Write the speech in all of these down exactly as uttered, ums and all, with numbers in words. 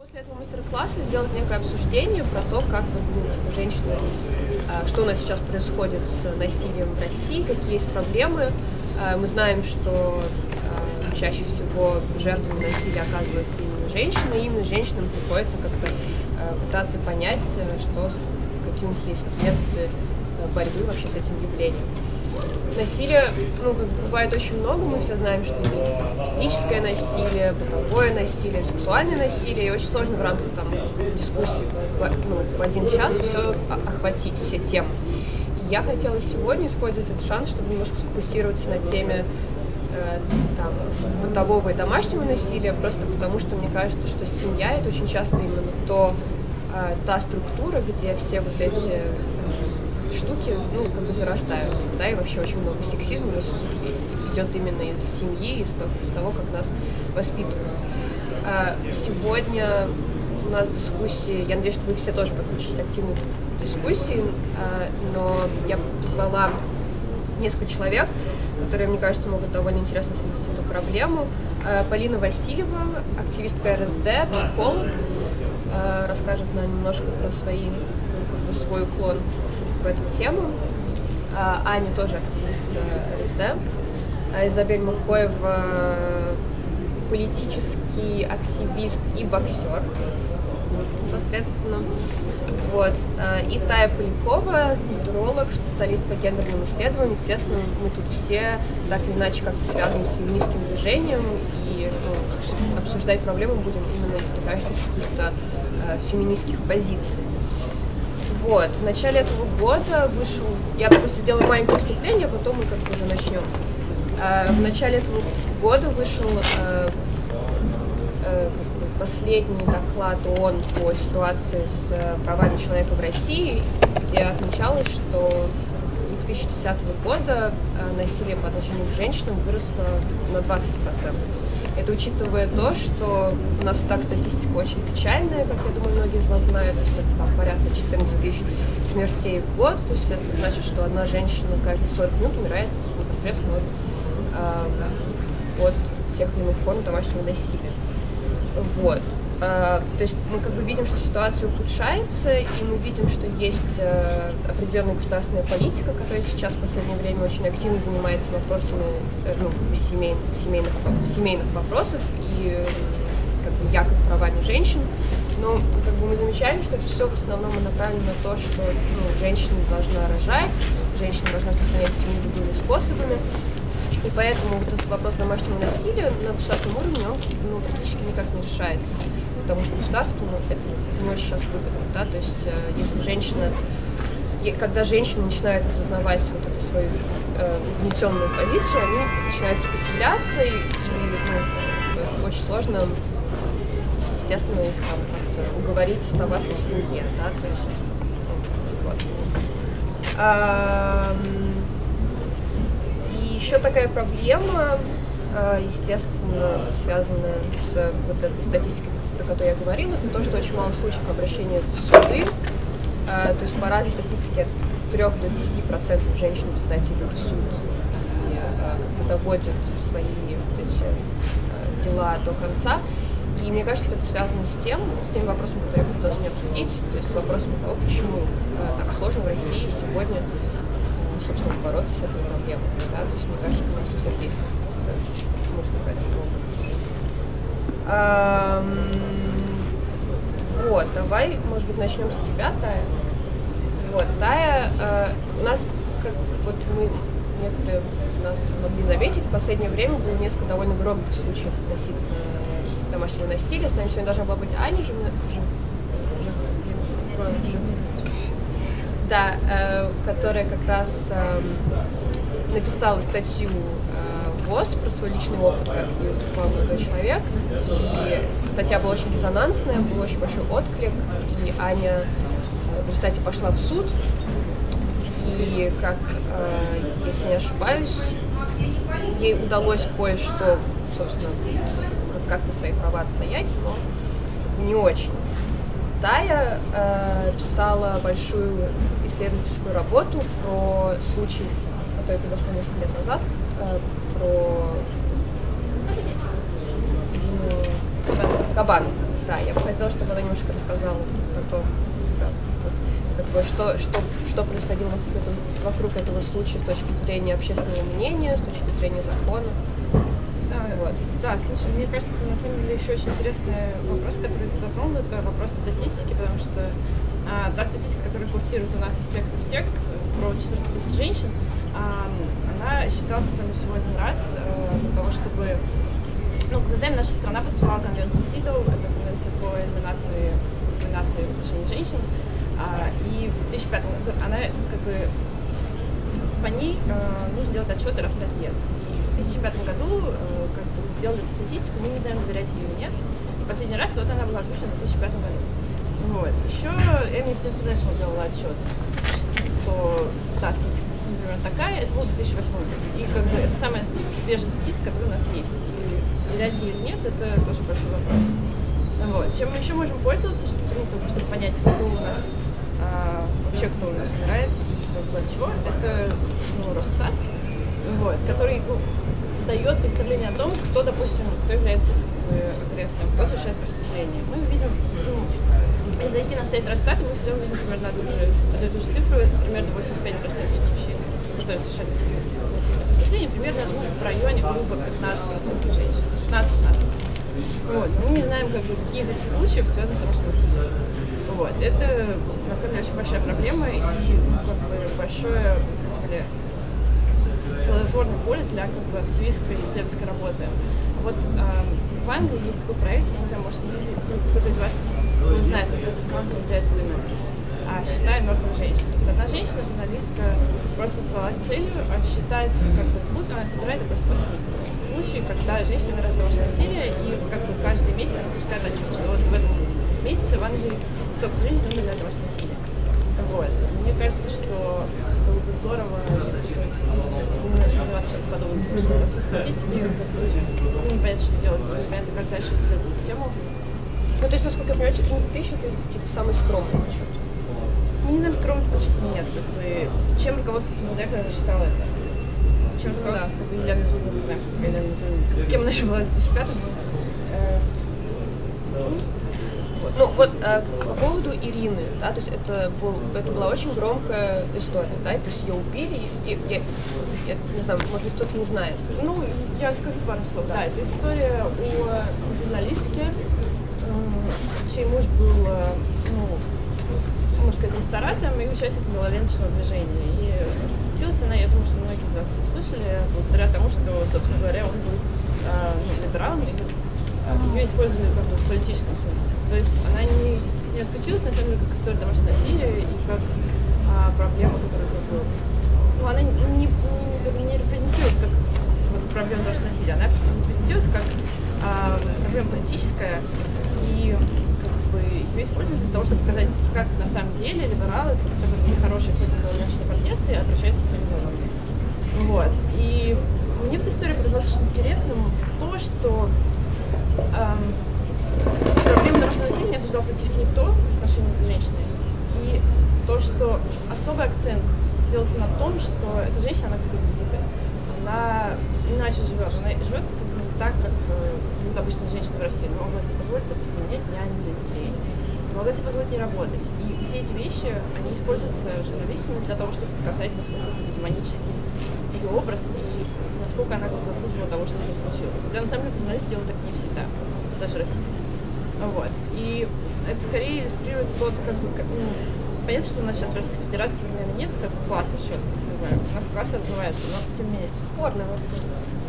После этого мастер-класса сделать некое обсуждение про то, как вот, ну, женщины, что у нас сейчас происходит с насилием в России, какие есть проблемы. Мы знаем, что чаще всего жертвами насилия оказываются именно женщины, и именно женщинам приходится как-то пытаться понять, что, какие у них есть методы борьбы вообще с этим явлением. Насилие, ну, как бывает очень много, мы все знаем, что есть физическое насилие, бытовое насилие, сексуальное насилие, и очень сложно в рамках там, дискуссии в, ну, в один час все охватить, все темы. И я хотела сегодня использовать этот шанс, чтобы немножко сфокусироваться на теме э, там, бытового и домашнего насилия, просто потому что мне кажется, что семья — это очень часто именно то, э, та структура, где все вот эти э, штуки, ну, как бы зарождаются, да, и вообще очень много сексизма у нас идет именно из семьи, из того, из того, как нас воспитывают. Сегодня у нас дискуссии, я надеюсь, что вы все тоже подключитесь активно к дискуссии, но я позвала несколько человек, которые, мне кажется, могут довольно интересно осветить эту проблему. Полина Васильева, активистка эр эс дэ, психолог, расскажет нам немножко про свои, как бы, свой уклон в эту тему. Аня тоже активистка эр эс дэ. Изабель Махоева политический активист и боксер непосредственно. Вот. И Тая Полякова, культуролог, специалист по гендерным исследованиям. Естественно, мы тут все так или иначе как-то связаны с феминистским движением, и ну, обсуждать проблему будем именно, мне кажется, с каких-то э, феминистских позиций. Вот. В начале этого года вышел... Я просто сделаю маленькое вступление, а потом мы как бы уже начнем. Э, в начале этого года вышел э, э, последний доклад ООН по ситуации с правами человека в России, где отмечалось, что с две тысячи десятого года насилие по отношению к женщинам выросло на двадцать процентов. Это учитывая то, что у нас так статистика очень печальная, как я думаю, многие из вас знают, то есть это там, порядка четырнадцать тысяч смертей в год, то есть это значит, что одна женщина каждые сорок минут умирает непосредственно от, э, от тех или иных форм домашнего насилия. Вот. Uh, то есть мы как бы видим, что ситуация ухудшается, и мы видим, что есть uh, определенная государственная политика, которая сейчас в последнее время очень активно занимается вопросами ну, семей, семейных, семейных вопросов и как бы, якобы правами женщин. Но как бы, мы замечаем, что это все в основном направлено на то, что ну, женщина должна рожать, женщина должна сохранять семью любыми способами. И поэтому вот этот вопрос домашнего насилия на государственном уровне, он ну, практически никак не решается. Потому что государству ну, это не очень сейчас выгодно. Да? То есть э, если женщина, когда женщины начинают осознавать вот эту свою э, угнетенную позицию, они начинают сопротивляться, и, и ну, очень сложно, естественно, их там как-то уговорить оставаться в семье. Да? То есть, ну, вот. а, Еще такая проблема, естественно, связанная с вот этой статистикой, про которую я говорила, это то, что очень мало случаев обращения в суды. То есть по разной статистике от трёх до десяти процентов женщин в результате идут в суд и как-то доводят свои вот эти дела до конца. И мне кажется, что это связано с тем, с теми вопросами, которые я хотела сегодня обсудить, то есть с вопросом того, почему так сложно в России сегодня собственно, бороться с этой проблемой. Да? То есть, мне кажется, у нас у всех есть смысл по этому поводу. Вот, давай, может быть, начнем с тебя, Тая. Вот, Тая, э, у нас, как вот мы, некоторые из нас могли заметить, в последнее время было несколько довольно громких случаев насилия, э, домашнего насилия. С нами сегодня должна была быть Аня Жив... Жив... Жив... Да, э, которая как раз э, написала статью э, ВОС про свой личный опыт, как ее звал молодой человек. И статья была очень резонансная, был очень большой отклик. И Аня э, в результате пошла в суд. И, как, э, если не ошибаюсь, ей удалось кое-что, собственно, как-то свои права отстоять, но не очень. Тая э, писала большую исследовательскую работу про случай, который произошел несколько лет назад, э, про ну, Кабан. Да, я бы хотела, чтобы она немножко рассказала о том, да, вот, как бы, что, что, что происходило вокруг этого, вокруг этого случая с точки зрения общественного мнения, с точки зрения закона. Да, вот. да, слушай, мне кажется, на самом деле еще очень интересный вопрос, который ты затронул, это вопрос статистики, потому что а, та статистика, которая курсирует у нас из текста в текст, про четырнадцать тысяч женщин, а, она считалась, на самом деле, всего один раз а, для того, чтобы... Ну, как мы знаем, наша страна подписала конвенцию СИДО, это конвенция по элиминации дискриминации в отношении женщин, а, и в две тысячи пятом году она, как бы, по ней а, нужно делать отчеты раз в пять лет. В две тысячи пятом году э, как бы сделали эту статистику, мы не знаем, доверять ее или нет. И последний раз вот она была озвучена в две тысячи пятом году. Вот. Еще Amnesty International делала отчет, что да, статистика, например, такая, это было две тысячи восьмой год. И как бы это самая свежая статистика, которая у нас есть. И доверять ей или нет, это тоже большой вопрос. Вот. Чем мы еще можем пользоваться, чтобы, ну, как бы, чтобы понять, кто у нас а, вообще кто у нас умирает, как бы, от чего, это ну, Росстат, вот, который ну, дает представление о том, кто, допустим, кто является как бы, агрессором, кто совершает преступление. Мы видим, ну, если зайти на сайт Росстата, мы всегда увидим примерно одну, же, одну и ту же цифру, это примерно восемьдесят пять процентов мужчин, которые совершают насильственное преступление, примерно ну, в районе грубо пятнадцать процентов женщин, пятнадцать-шестнадцать процентов. Вот. Мы не знаем, как бы, какие из этих случаев связаны с домашним насилием. Вот. Это, на самом деле, очень большая проблема и ну, как бы, большое, господи, плодотворное поле для как бы, активистской и исследовательской работы. Вот э, в Англии есть такой проект, я не знаю, может, кто-то из вас не знает, называется Counting Dead Women, а, считая мертвых женщин. То есть одна женщина, журналистка, просто задалась целью считать, как бы, случай, она собирает и просто посмотрит. Случаи, когда женщина умирает от домашнего насилия, и как бы каждый месяц она пускает отчет, что вот в этом месяце в Англии столько женщин умерли от домашнего насилия. Вот. Мне кажется, что было бы здорово, если бы мы начали заниматься чем-то подобным, потому что отсутствие статистики, с ним непонятно, что делать, и непонятно, как дальше исследовать эту тему. Ну, то есть, насколько я понимаю, четырнадцать тысяч это типа самый скромный подсчет. Мы не знаем, скромный подсчет нет. Как бы, чем руководство СМД рассчитало это? Чем руководство да. Елены Зубова, не знаю, что Елены Зубова. Кем она еще была в две тысячи пятом? Ну вот э, по поводу Ирины, да, то есть это, был, это была очень громкая история, да, то есть ее убили, и я, я не знаю, может быть, кто-то не знает. Ну, я скажу пару слов. Да, это история о журналистке, чей муж был, ну, можно сказать, ресторатором и участником белоленочного движения. И раскрутилась она, я думаю, что многие из вас услышали, благодаря тому, что, собственно говоря, он был э, ну, либералом, и ее использовали как бы в политическом смысле. То есть она не, не раскрутилась, на самом деле, как история домашнего насилия и как а, проблема, которая как бы, ну, она не, не, не, не репрезентировалась как вот, проблема домашнего насилия, она репрезентировалась как а, проблема политическая, и как бы ее используют для того, чтобы показать, как на самом деле либералы, которые нехорошие ходят на уличные протесты, обращаются с своими законами. Вот. И мне в этой истории показалось очень интересным то, что эм, проблема домашнего насилия не обсуждал практически никто в отношении этой женщины. И то, что особый акцент делался на том, что эта женщина, она как бы избитая. Она иначе живет. Она живет как бы не так, как живут обычные женщины в России. Она могла себе позволить, допустим, нанять няню для детей. Могла себе позволить не работать. И все эти вещи, они используются журналистами для того, чтобы показать, насколько демонический ее образ и насколько она как бы заслуживала того, что с ней случилось. Хотя на самом деле журналисты делают так не всегда, даже российские. Вот. И это скорее иллюстрирует тот, как бы, как, ну, понятно, что у нас сейчас в Российской Федерации современно нет как классов четких, у нас классы развиваются, но тем не менее. Спорно вопрос.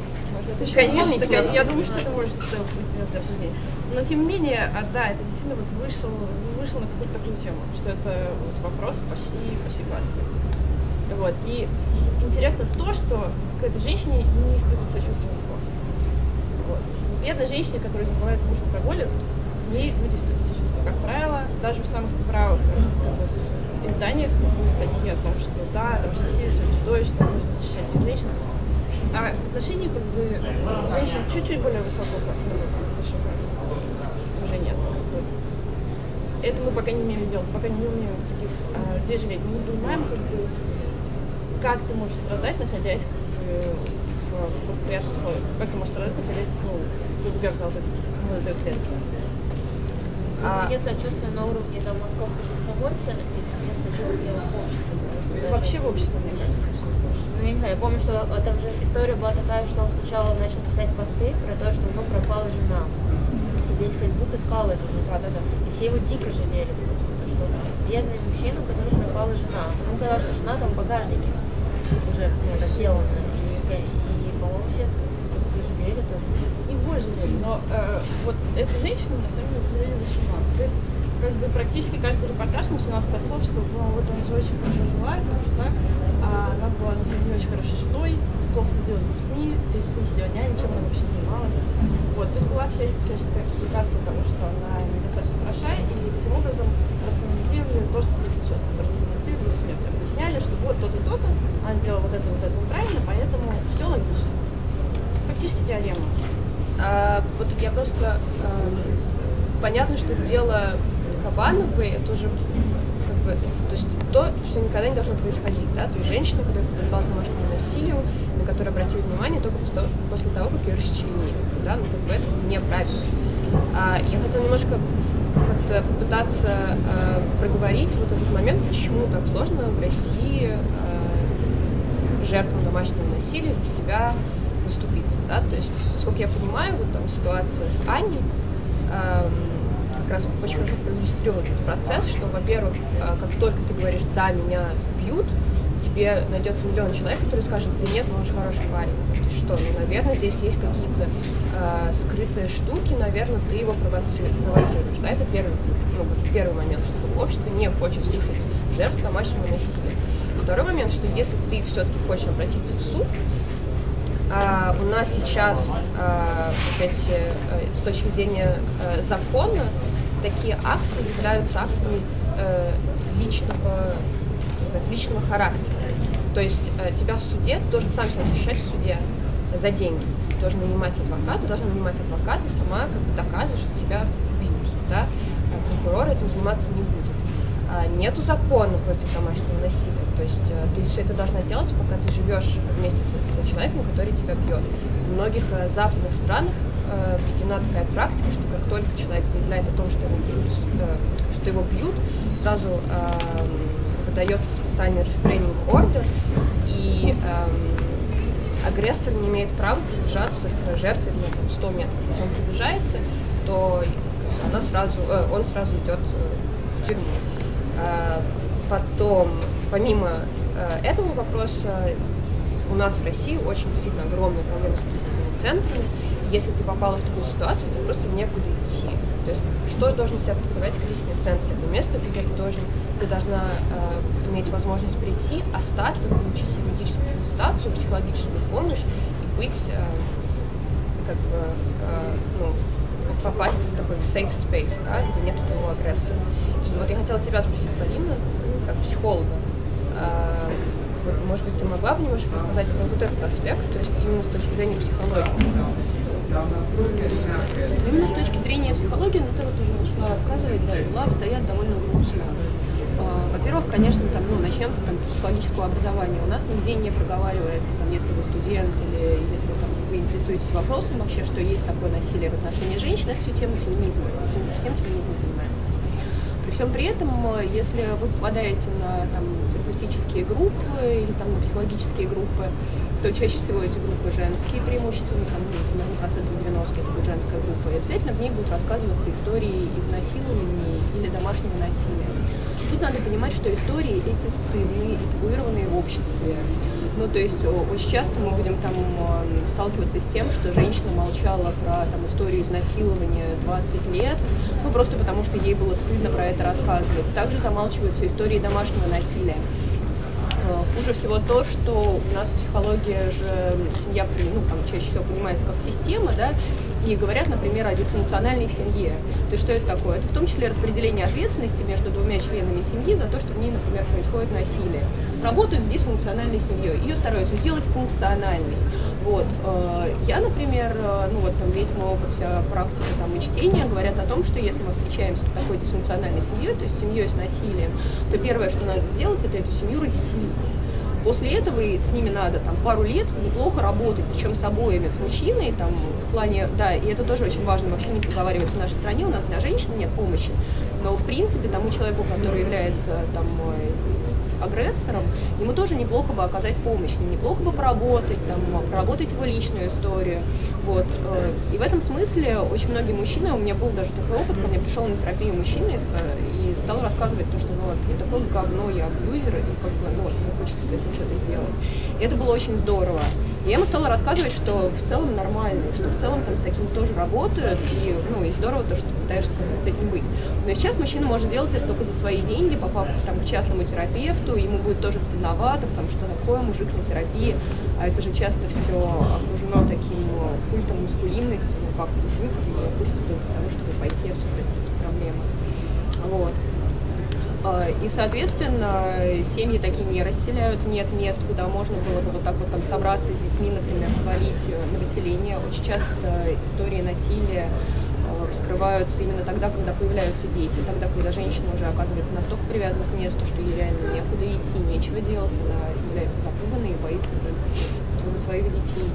Конечно, конечно, я думаю, что это может быть для обсуждения. Но тем не менее, а, да, это действительно вот вышел, вышел на какую-то такую тему, что это вот вопрос почти, почти классный. Вот. И интересно то, что к этой женщине не испытывает сочувствия никто. Вот. Бедной женщине, которая забывает муж алкоголя, к ней люди испытывают сочувствие. Как правило, даже в самых правых как бы, изданиях будут статьи о том, что да, там насилие все чудовищно, нужно защищать всех женщин. А в отношении как бы, женщин чуть-чуть более высокого класса уже нет. Как бы. Это мы пока не умеем делать, пока не умеем таких а, людей жалеть. Мы не понимаем, как бы, как ты можешь страдать, находясь как бы, в, в приятных условиях. Как ты можешь страдать, находясь, ну, грубо говоря, в золотой, в золотой клетке. То есть А... нет сочувствия на уровне там, московского комсомольца, и там нет сочувствия в обществе. Просто, вообще в обществе, мне кажется, что... Ну, я не знаю, я помню, что там же история была такая, что он сначала начал писать посты про то, что у него пропала жена. И весь Facebook искал эту жену, да, да, да. И все его дико жалели просто, то, что бедный мужчина, у которого пропала жена. Ему казалось, что жена там в багажнике уже ну, сделана. И, и, по-моему, все жалели тоже. Его жалели, но э, вот эту женщину на самом деле жалели очень мало. То есть как бы практически каждый репортаж начинался со слов, что ну, вот он же очень хорошо жила, так, а она была на самом деле очень хорошей женой, плохо следила за детьми, все не сидела няня, ничем она вообще занималась. Вот, то есть была вся всяческая эксплуатация того, что она недостаточно хороша, и таким образом рационализировали то, что с ней случилось. То есть рационализировали его смерть, объясняли, что вот то-то, то-то, она сделала вот это, вот это неправильно, поэтому все логично. Практически теорема. А, вот я просто... А, понятно, что дело Кабановой, это уже как бы, то есть то, что никогда не должно происходить, да, то есть женщина, которая подвергалась домашнему насилию, на которую обратили внимание только после того, после того как ее расчленили, да, ну как бы это неправильно. А, я хотела немножко как-то попытаться а, проговорить вот этот момент, почему так сложно в России а, жертвам домашнего насилия за себя заступиться, да, то есть, насколько я понимаю, вот там ситуация с Аней, а, как раз очень хорошо проиллюстрировать этот процесс, что, во-первых, как только ты говоришь «да, меня бьют», тебе найдется миллион человек, которые скажут «да нет, ну он же хороший парень». Что, ну, наверное, здесь есть какие-то э, скрытые штуки, наверное, ты его провоцируешь, провоцируешь, да, это первый, ну, первый момент, что общество не хочет слушать жертв домашнего насилия. И второй момент, что если ты все-таки хочешь обратиться в суд, Uh, у нас сейчас, uh, опять, uh, с точки зрения uh, закона, такие акты являются актами uh, личного, личного характера. То есть uh, тебя в суде, ты должен сам себя защищать в суде за деньги. Ты должен нанимать адвоката, ты должна нанимать адвоката и сама как бы доказывать, что тебя бьют. Да? А прокурор этим заниматься не будет. Uh, нету закона против домашнего насилия. То есть uh, ты все это должна делать, пока ты живешь вместе с, с человеком, который тебя бьет. В многих uh, западных странах uh, введена такая практика, что как только человек заявляет о том, что его бьют, uh, что его бьют сразу uh, выдается специальный restraining order, и uh, агрессор не имеет права приближаться к жертве на там, сто метров. Если он приближается, то она сразу, uh, он сразу идет uh, в тюрьму. Потом, помимо этого вопроса, у нас в России очень действительно огромная проблема с кризисными центрами. Если ты попала в такую ситуацию, тебе просто некуда идти. То есть, что должен себя представлять кризисный центр? Это место, где ты, должен, ты должна э, иметь возможность прийти, остаться, получить юридическую консультацию, психологическую помощь и быть, э, как бы, э, ну, попасть в такой в safe space, да, где нет твоего агрессора. И вот я хотела тебя спросить, Полина, как психолога, э, вот, может быть, ты могла бы немножко рассказать про вот этот аспект, то есть именно с точки зрения психологии? Именно с точки зрения психологии, ну, ты вот уже начала рассказывать, да, дела обстоят довольно грустно. Во-первых, конечно, там, ну, начнем с, там, с психологического образования. У нас нигде не проговаривается, там, если вы студент или если там, вы интересуетесь вопросом вообще, что есть такое насилие в отношении женщин, это все тема феминизма, всем феминизм занимается. При всем при этом, если вы попадаете на там, терапевтические группы или там, на психологические группы, то чаще всего эти группы женские, преимущественно, там, например, процентов девяносто это будет женская группа, и обязательно в ней будут рассказываться истории изнасилований или домашнего насилия. Тут надо понимать, что истории эти стыдные и табуированные в обществе. Ну, то есть очень часто мы будем там сталкиваться с тем, что женщина молчала про там, историю изнасилования двадцать лет, ну, просто потому что ей было стыдно про это рассказывать. Также замалчиваются истории домашнего насилия. Хуже всего то, что у нас психология же, семья, ну, там, чаще всего понимается как система, да, и говорят, например, о дисфункциональной семье. То есть что это такое? Это в том числе распределение ответственности между двумя членами семьи за то, что в ней, например, происходит насилие. Работают с дисфункциональной семьей, ее стараются сделать функциональной. Вот. Я, например, ну вот там весь мой опыт, вся практика там, и чтения говорят о том, что если мы встречаемся с такой дисфункциональной семьей, то есть семьей с насилием, то первое, что надо сделать, это эту семью расселить. После этого и с ними надо там пару лет неплохо работать, причем с обоими, с мужчиной, там, в плане, да, и это тоже очень важно, вообще не проговаривается в нашей стране, у нас для женщин нет помощи, но, в принципе, тому человеку, который является, там, агрессором, ему тоже неплохо бы оказать помощь, неплохо бы поработать, там, проработать его личную историю, вот, и в этом смысле очень многие мужчины, у меня был даже такой опыт, ко мне пришел на терапию мужчина и стал рассказывать то, что, ну, вот, я такое говно, я абьюзер, и, как бы, ну, вот, мне хочется с этим что-то сделать. И это было очень здорово. И я ему стала рассказывать, что в целом нормально, что в целом там с таким тоже работают, и, ну, и здорово то, что ты пытаешься как-то с этим быть. Но сейчас мужчина может делать это только за свои деньги, попав там к частному терапевту, ему будет тоже стыдновато, потому что такое мужик на терапии, а это же часто все окружено таким культом маскулинности, ну как, ну, как бы опуститься к тому, чтобы пойти и обсуждать такие проблемы. Вот. И, соответственно, семьи такие не расселяют, нет мест, куда можно было бы вот так вот там собраться с детьми, например, свалить на выселение. Очень часто истории насилия вскрываются именно тогда, когда появляются дети, тогда, когда женщина уже оказывается настолько привязана к месту, что ей реально некуда идти, нечего делать, она является запуганной и боится за своих детей.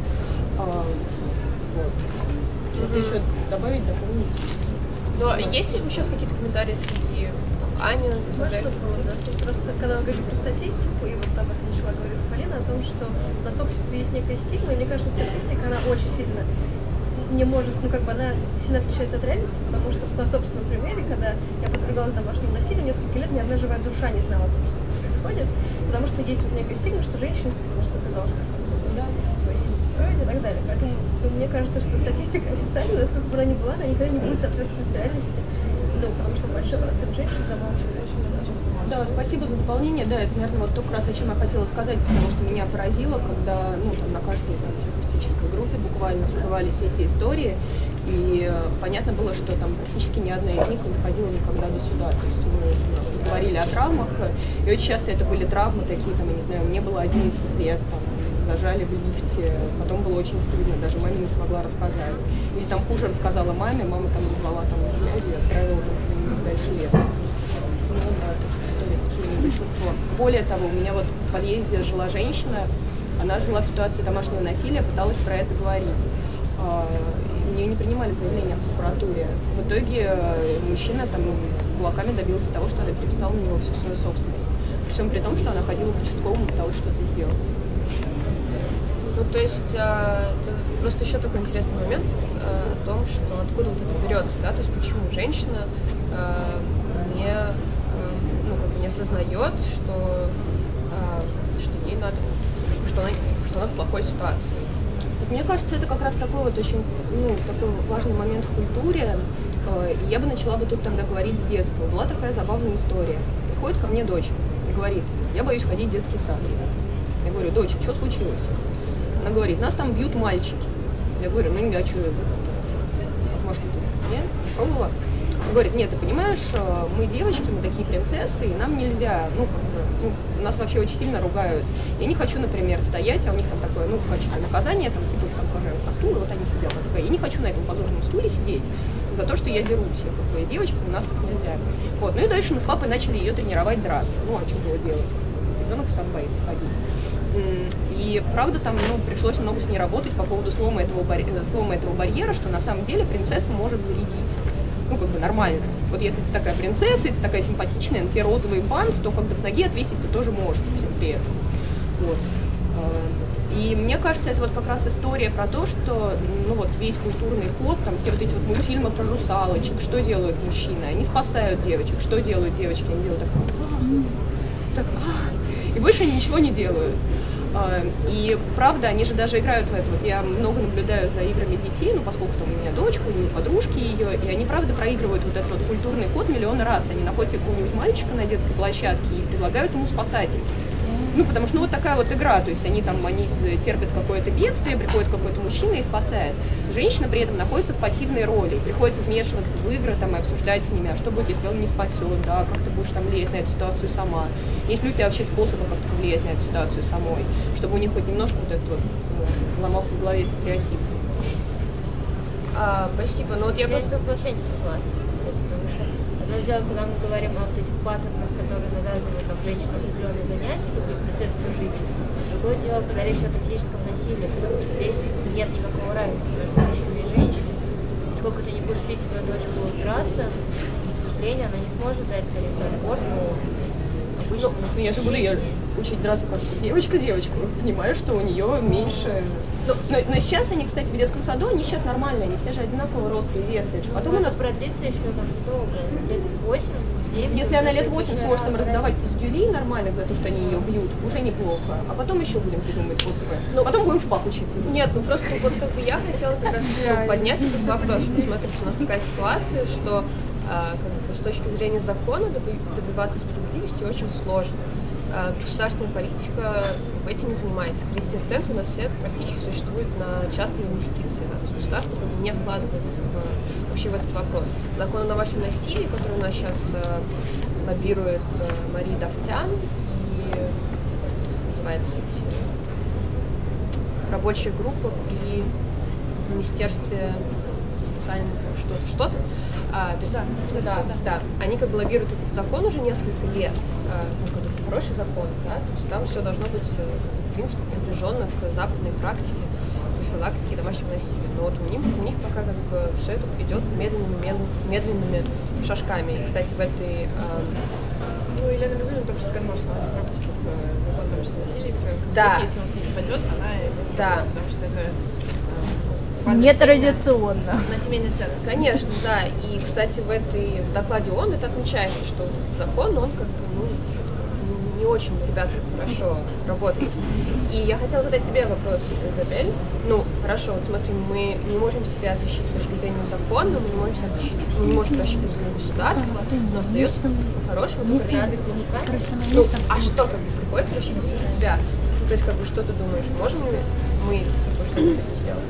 Вот. Что-то еще добавить, дополнить? Да, есть ли сейчас какие-то комментарии среди Аня? Знаешь, что было, да? Просто когда мы говорили про статистику, и вот об этом начала говорить Полина, о том, что у нас в обществе есть некая стигма, и мне кажется, статистика, она очень сильно не может, ну как бы она сильно отличается от реальности, потому что на собственном примере, когда я подвергалась домашнему насилию, несколько лет ни одна живая душа не знала о том, что это происходит, потому что есть вот некая стигма, что женщине стыдно, что ты должна свою семью строить и так далее. Поэтому ну, мне кажется, что статистика официальная, насколько бы она ни была, она никогда не будет соответствовать реальности, ну, потому что большой процент женщин замалчивает. Да, спасибо за дополнение. Да, это, наверное, вот то, как раз о чем я хотела сказать, потому что меня поразило, когда, ну, там, на каждой там, терапевтической группе буквально вскрывались эти истории, и понятно было, что там практически ни одна из них не доходила никогда до суда. То есть мы там, говорили о травмах, и очень часто это были травмы такие, там, я не знаю, мне было одиннадцать лет, там, зажали в лифте, потом было очень стыдно, даже маме не смогла рассказать. Или там хуже рассказала маме, мама там назвала там дядю и отправила дальше лес. Ну да, таких историй, к сожалению, большинство. Более того, у меня вот в подъезде жила женщина, она жила в ситуации домашнего насилия, пыталась про это говорить. У нее не принимали заявление в прокуратуре. В итоге мужчина там кулаками добился того, что она переписала на него всю свою собственность. При всем при том, что она ходила к участковому и пыталась что-то сделать. Ну, то есть, а, просто еще такой интересный момент а, о том, что откуда вот это берется, да, то есть почему женщина а, не, а, ну, как бы не осознает, что, а, что ей надо, что она, что она в плохой ситуации. Мне кажется, это как раз такой вот очень, ну, такой важный момент в культуре. Я бы начала бы тут тогда говорить с детства. Была такая забавная история. Приходит ко мне дочь и говорит: я боюсь ходить в детский сад. Я говорю: дочь, что случилось? Она говорит: нас там бьют мальчики. Я говорю: ну, а что это? Может, ты нет? Пробовала? Она говорит: нет, ты понимаешь, мы девочки, мы такие принцессы, и нам нельзя, ну, как бы, ну, нас вообще очень сильно ругают. Я не хочу, например, стоять, а у них там такое, ну, в качестве наказания, там, типа, там сажают по стулу, вот они сидят. Я такая: я не хочу на этом позорном стуле сидеть за то, что я дерусь. Я как бы, я девочка, у нас так нельзя. Вот, ну и дальше мы с папой начали ее тренировать драться. Ну, а что было делать? Ребенок в сад боится ходить. И правда там, ну, пришлось много с ней работать по поводу слома этого, барь... слома этого барьера, что на самом деле принцесса может зарядить. Ну, как бы нормально. Вот если ты такая принцесса, и ты такая симпатичная, на тебе розовый бант, то как бы с ноги отвесить ты тоже можешь всем при этом. Вот. И мне кажется, это вот как раз история про то, что, ну, вот весь культурный код, там все вот эти вот мультфильмы про русалочек, что делают мужчины? Они спасают девочек. Что делают девочки? Они делают так, а, так, а, и больше они ничего не делают. И правда, они же даже играют в это. Вот я много наблюдаю за играми детей, ну, поскольку там у меня дочка, у нее подружки ее, и они, правда, проигрывают вот этот вот культурный код миллион раз. Они находят какого-нибудь мальчика на детской площадке и предлагают ему спасать их. Ну, потому что, ну, вот такая вот игра, то есть они там, они терпят какое-то бедствие, приходит какой-то мужчина и спасает. Женщина при этом находится в пассивной роли, приходится вмешиваться в игры, там, и обсуждать с ними, а что будет, если он не спасет, да, как ты будешь там влиять на эту ситуацию сама. Есть ли у тебя вообще способы как-то повлиять на эту ситуацию самой, чтобы у них хоть немножко вот этот вот ломался в голове стереотип. А, спасибо, ну вот я Я просто... тут вообще не согласна, потому что Одно дело, когда мы говорим о вот этих паттернах, которые навязывают там женщинам определенные занятия, такой процесс всю жизнь. Другое дело, когда речь идет о физическом насилии, потому что здесь нет никакого равенства между мужчиной и женщиной. И сколько ты не будешь учить свою дочку драться, к сожалению, она не сможет дать, скорее всего, отпор, но обычно... Ну, я же буду ее учить драться как девочка девочку, понимаю, что у нее меньше... Но, но, но сейчас они, кстати, в детском саду, они сейчас нормальные, они все же одинакового роста и веса. Потом но у нас продлится еще там недолго, лет восемь, девять. Если она лет восемь сможет им раздавать дюлей нормальных за то, что они ее бьют, уже неплохо. А потом еще будем придумывать способы. Ну, потом будем в пах учиться. Нет, ну просто вот как бы я хотела как раз ну, поднять этот вопрос, что смотрите, у нас такая ситуация, что а, как бы, с точки зрения закона доби- добиваться справедливости очень сложно. А, государственная политика этим не занимается. Кризисные центры у нас все практически существуют на частные инвестиции. Да? То есть государство как бы не вкладывается в, вообще в этот вопрос. Закон о домашнем насилии, который у нас сейчас э, лоббирует э, Мария Давтян и как называется эти, рабочая группа при Министерстве социального что-то, что-то. А, то есть, да, да, да, да, они как бы лоббируют этот закон уже несколько лет, а, ну, как бы хороший закон, да, то есть там все должно быть, в принципе, приближенно к западной практике профилактики домашнего насилия. Но вот у них, у них пока как бы все это идет медленными, медленными шажками. И, кстати, в этой... А... Ну, Елена Мизулина только что сказала, что она пропустит закон домашнего насилия, все. Да. Если он к ней попадет, она его да. пропустит, потому что это... Нетрадиционно. На семейной ценности. Конечно, да. И, кстати, в этой в докладе ООН это отмечается, что вот этот закон, он как-то, ну, что-то как-то не, не очень, ребята, хорошо работает. И я хотела задать тебе вопрос, Изабель. Ну, хорошо, вот смотри, мы не можем себя защитить с точки зрения закона, мы не можем себя защитить, мы не можем рассчитывать на государство, но остается по-хорошему только Ну, а что, как бы, приходится рассчитывать за себя? Ну, то есть, как бы, что ты думаешь, можем ли мы что-то с этим сделать?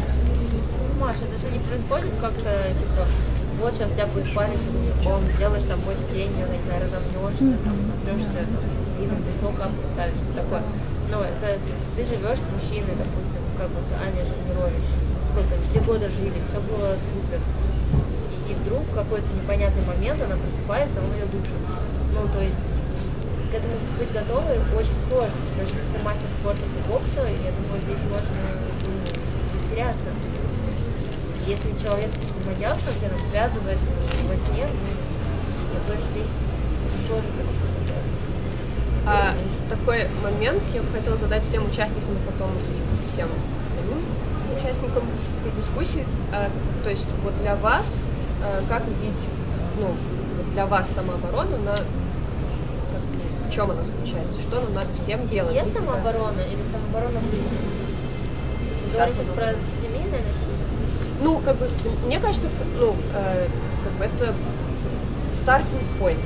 Маша, это же не происходит как-то, типа, вот сейчас у тебя будет спарринг с мужиком, сделаешь там бой с тенью, не знаю, разомнешься, там, натрешься, там, видом, лицо капу ставишь, все такое. Но это ты живешь с мужчиной, допустим, как вот Аня Жирнирович, сколько, три года жили, все было супер. И, и вдруг в какой-то непонятный момент она просыпается, он ее душит. Ну, то есть, к этому быть готовой очень сложно. Даже если ты мастер спорта по боксу, я думаю, здесь можно ну, растеряться. Если человек с маньяком тебя нам связывает во сне, я думаю, что здесь сложно как-то. А, такой момент я бы хотела задать всем участницам, а потом и всем остальным участникам этой дискуссии. А, то есть вот для вас, а, как вы видите, ну, вот для вас самооборона, она, как, в чем она заключается? Что нам надо всем в делать? Семье самооборона или самооборона в жизни? Говоришь сейчас про семейное насилие? Ну, как бы, мне кажется, это, ну, э, как бы это starting point.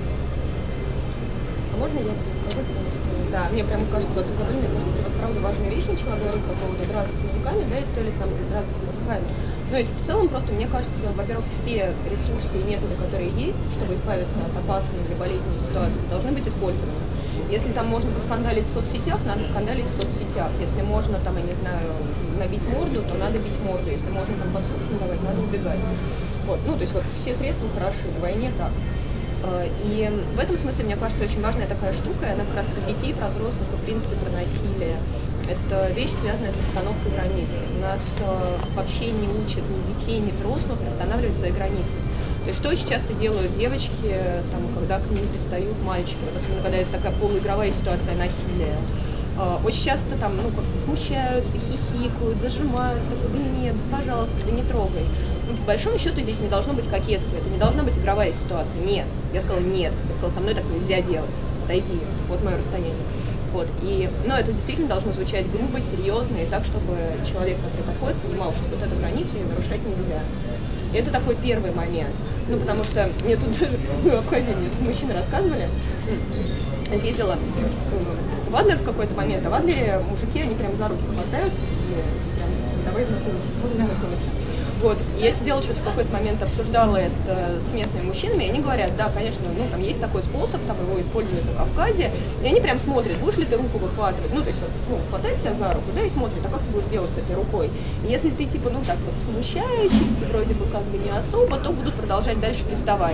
А можно я это скажу, потому что Да. мне прямо кажется, вот Изабель, мне кажется, ты вот правда важную вещь начала говорить по поводу драться с мужиками, да, и стоит ли нам драться с мужиками. Ну, и в целом просто, мне кажется, во-первых, все ресурсы и методы, которые есть, чтобы избавиться от опасной или болезненной ситуации, должны быть использованы. Если там можно поскандалить в соцсетях, надо скандалить в соцсетях. Если можно, там, я не знаю, набить морду, то надо бить морду. Если можно там поскупку давать, надо убегать. Вот. Ну, то есть вот все средства хороши, на войне так. И в этом смысле, мне кажется, очень важная такая штука, и она как раз про детей, про взрослых, и, в принципе, про насилие. Это вещь, связанная с расстановкой границ. У нас вообще не учат ни детей, ни взрослых расстанавливать свои границы. То есть что очень часто делают девочки, там, когда к ним пристают мальчики, вот, особенно когда это такая полуигровая ситуация насилия. Очень часто там, ну, как-то смущаются, хихикают, зажимаются, такой, да нет, пожалуйста, да не трогай. Ну, по большому счету здесь не должно быть кокетства, это не должна быть игровая ситуация. Нет. Я сказала нет. Я сказала, со мной так нельзя делать. Отойди. Вот мое расстояние. Вот. И, ну, это действительно должно звучать грубо, серьезно, и так, чтобы человек, который подходит, понимал, что вот эту границу ее нарушать нельзя. И это такой первый момент. Ну, потому что мне тут даже в Абхазии мне тут мужчины рассказывали. Я съездила в Адлер в какой-то момент, а в Адлере мужики, они прям за руки хватают и прям, давай знакомиться, будем знакомиться. Вот, я сидела что-то в какой-то момент, обсуждала это с местными мужчинами, и они говорят, да, конечно, ну, там есть такой способ, там его используют на Кавказе, и они прям смотрят, будешь ли ты руку выхватывать, ну, то есть вот, ну, хватает тебя за руку, да, и смотрят, а как ты будешь делать с этой рукой. И если ты, типа, ну, так вот смущающийся, вроде бы как бы не особо, то будут продолжать дальше приставание.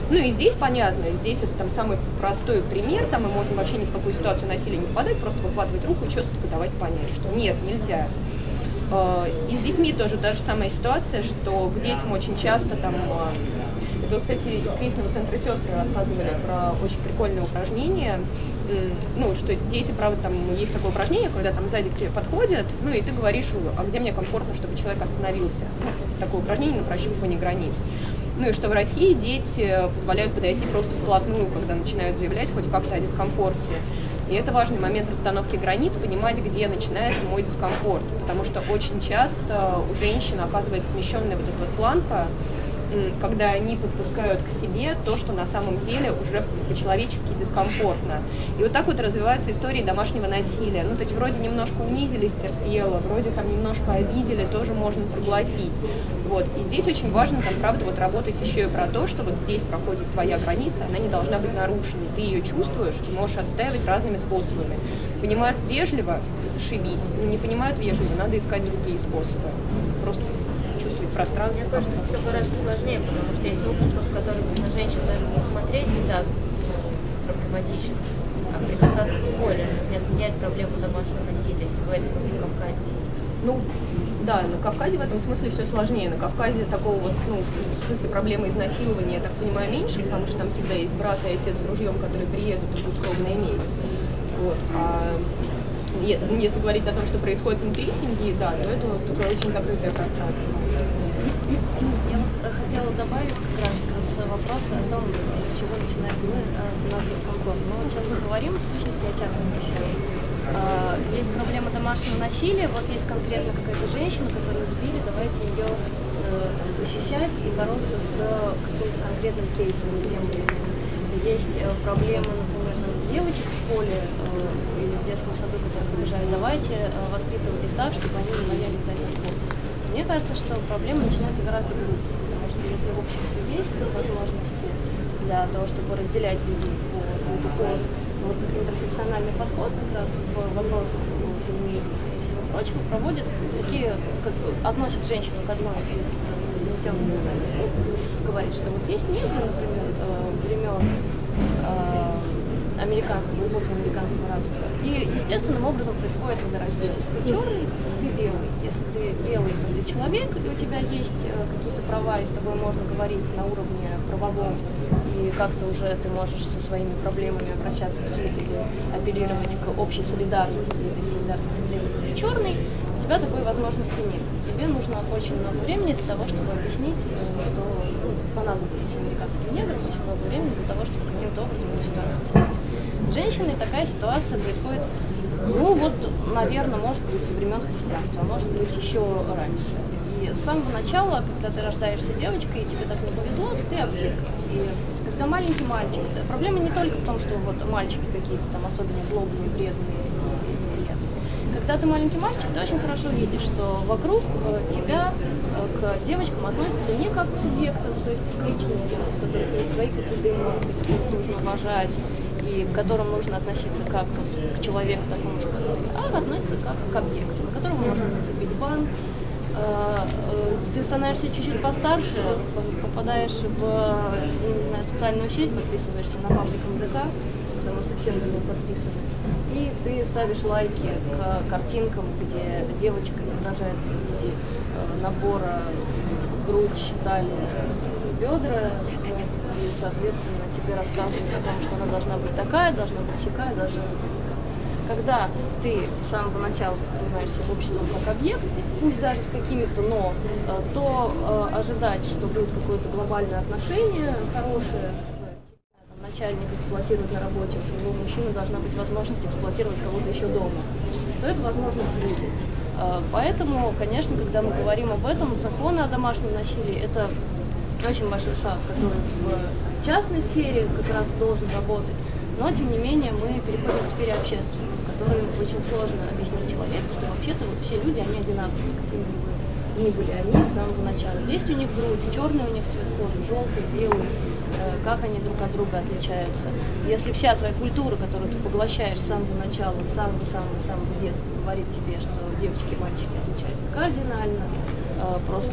Ну и здесь понятно, здесь это там самый простой пример, там мы можем вообще ни в какую ситуацию насилия не попадать, просто выхватывать руку и четко давать понять, что нет, нельзя. И с детьми тоже та же самая ситуация, что к детям очень часто там... Это, кстати, из кризисного центра сестры рассказывали про очень прикольное упражнение. Ну, что дети, правда, там есть такое упражнение, когда там сзади к тебе подходят, ну и ты говоришь, а где мне комфортно, чтобы человек остановился. Такое упражнение на прощупывание границ. Ну и что в России дети позволяют подойти просто вплотную, когда начинают заявлять хоть как-то о дискомфорте. И это важный момент расстановки границ, понимать, где начинается мой дискомфорт. Потому что очень часто у женщин оказывается смещенная вот эта вот планка, когда они подпускают к себе то, что на самом деле уже по-человечески дискомфортно. И вот так вот развиваются истории домашнего насилия. Ну, то есть вроде немножко унизили, стерпела, вроде там немножко обидели, тоже можно проглотить. Вот. И здесь очень важно, там, правда, вот работать еще и про то, что вот здесь проходит твоя граница, она не должна быть нарушена. Ты ее чувствуешь и можешь отстаивать разными способами. Понимают вежливо, зашибись. Не понимают вежливо, надо искать другие способы. Просто чувствовать пространство. Мне кажется, все гораздо сложнее, потому что есть общество, в котором на женщин даже не смотреть не так проблематично, а прикасаться тем более, не отменять проблему домашнего насилия, если говорить о том же Кавказе. Ну, да, на Кавказе в этом смысле все сложнее. На Кавказе такого вот, ну, в смысле проблемы изнасилования, я так понимаю, меньше, потому что там всегда есть брат и отец с ружьем, которые приедут и будут кровная месть. Вот. А если говорить о том, что происходит внутри семьи, да, то это вот уже очень закрытое пространство. Я вот хотела добавить как раз с вопроса о том, с чего начинается мы, наш дискомфорт. Мы вот сейчас говорим, в сущности, о частных вещах. Есть проблема домашнего насилия, вот есть конкретно какая-то женщина, которую сбили, давайте ее там, защищать и бороться с каким-то конкретным кейсом, тем или иным. Есть проблема, например, девочек в школе или в детском саду, которые побежали, давайте воспитывать их так, чтобы они не боялись дать на школу. Мне кажется, что проблема начинается гораздо глубже, потому что если в обществе есть возможности для того, чтобы разделять людей по цвету кожи, вот интерсекциональный подход как раз в вопросах феминизма и всего прочего проводит такие, как бы, относит женщину к одной из темных социальных групп, говорит, что вот есть негры, например, времен американского, глубокого американского рабства. И естественным образом происходит водораздел. Ты черный, ты белый. Если ты белый, то ты человек, и у тебя есть какие-то права, и с тобой можно говорить на уровне правовом, и как-то уже ты можешь со своими проблемами обращаться в суд или апеллировать к общей солидарности, и этой солидарности требует. Ты черный, у тебя такой возможности нет. Тебе нужно очень много времени для того, чтобы объяснить, что ну, понадобилось американским неграм очень много времени для того, чтобы каким-то образом эту ситуацию принять. С женщиной такая ситуация происходит, ну вот, наверное, может быть, со времен христианства, а может быть, еще раньше. И с самого начала, когда ты рождаешься девочкой, и тебе так не повезло, то ты объект. И когда маленький мальчик, проблема не только в том, что вот мальчики какие-то там особенно злобные, вредные и неприятные. Когда ты маленький мальчик, ты очень хорошо видишь, что вокруг тебя к девочкам относятся не как к субъектам, то есть к личностям, у которых есть свои какие-то эмоции, которых нужно уважать, и к которым нужно относиться как вот к человеку такому же, как ты, а относиться как к объекту, на которого можно нацепить банк. Ты становишься чуть-чуть постарше, попадаешь в, не знаю, социальную сеть, подписываешься на паблик эм дэ ка, потому что все на него подписаны, и ты ставишь лайки к картинкам, где девочка изображается в виде набора грудь, талия, бедра, и, соответственно, тебе рассказывают о том, что она должна быть такая, должна быть сякая, должна быть такая. Когда ты с самого начала воспринимаешься обществом как объект, пусть даже с какими-то «но», то э, ожидать, что будет какое-то глобальное отношение хорошее, там, начальник эксплуатирует на работе, у него мужчины должна быть возможность эксплуатировать кого-то еще дома, то эта возможность будет. Э, поэтому, конечно, когда мы говорим об этом, законы о домашнем насилии – это очень большой шаг, который в частной сфере как раз должен работать, но, тем не менее, мы переходим к сфере общественной, в которой очень сложно объяснить человеку, что вообще-то вот все люди, они одинаковые, какими бы ни были они с самого начала. Есть у них грудь, черный у них цвет кожи, желтый, белый, как они друг от друга отличаются. Если вся твоя культура, которую ты поглощаешь с самого начала, с самого-самого-самого детства, говорит тебе, что девочки и мальчики отличаются кардинально, просто вот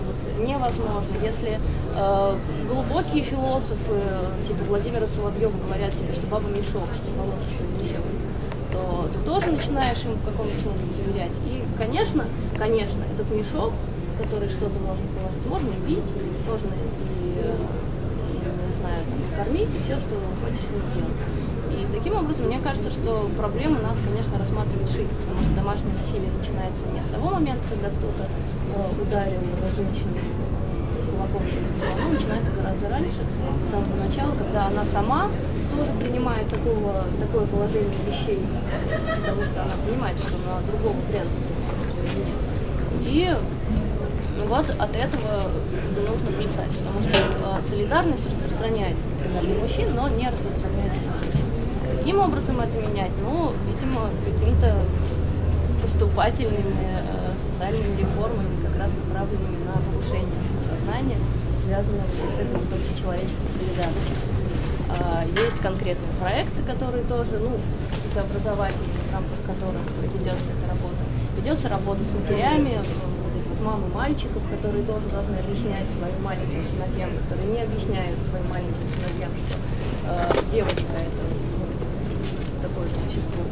невозможно. Если э, глубокие философы, типа Владимира Соловьева, говорят тебе, что баба мешок, что положишь, что несет, то ты тоже начинаешь им в каком-то смысле доверять. И, конечно, конечно, этот мешок, который что-то может положить, можно и бить, можно и, не знаю, там, кормить, и все, что хочешь с ним делать. И таким образом, мне кажется, что проблему надо, конечно, рассматривать шире, потому что домашнее насилие начинается не с того момента, когда кто-то э, ударил женщину кулаком в лицо, оно начинается гораздо раньше, с самого начала, когда она сама тоже принимает такого, такое положение вещей, потому что она понимает, что на другого варианта нет. И ну вот от этого нужно плясать, потому что э, солидарность распространяется, например, на мужчин, но не распространяется на женщин. Каким образом это менять? Ну, видимо, какими-то поступательными э, социальными реформами, как раз направленными на повышение самосознания, связанного с этой вот общечеловеческой солидарностью. А, есть конкретные проекты, которые тоже, ну, какие-то образовательные, в рамках которых ведется эта работа. Ведется работа с матерями, вот эти вот мамы мальчиков, которые тоже должны объяснять своим маленьким сыновьям, которые не объясняют своим маленьким сыновьям, что э, девочка это такое же существо.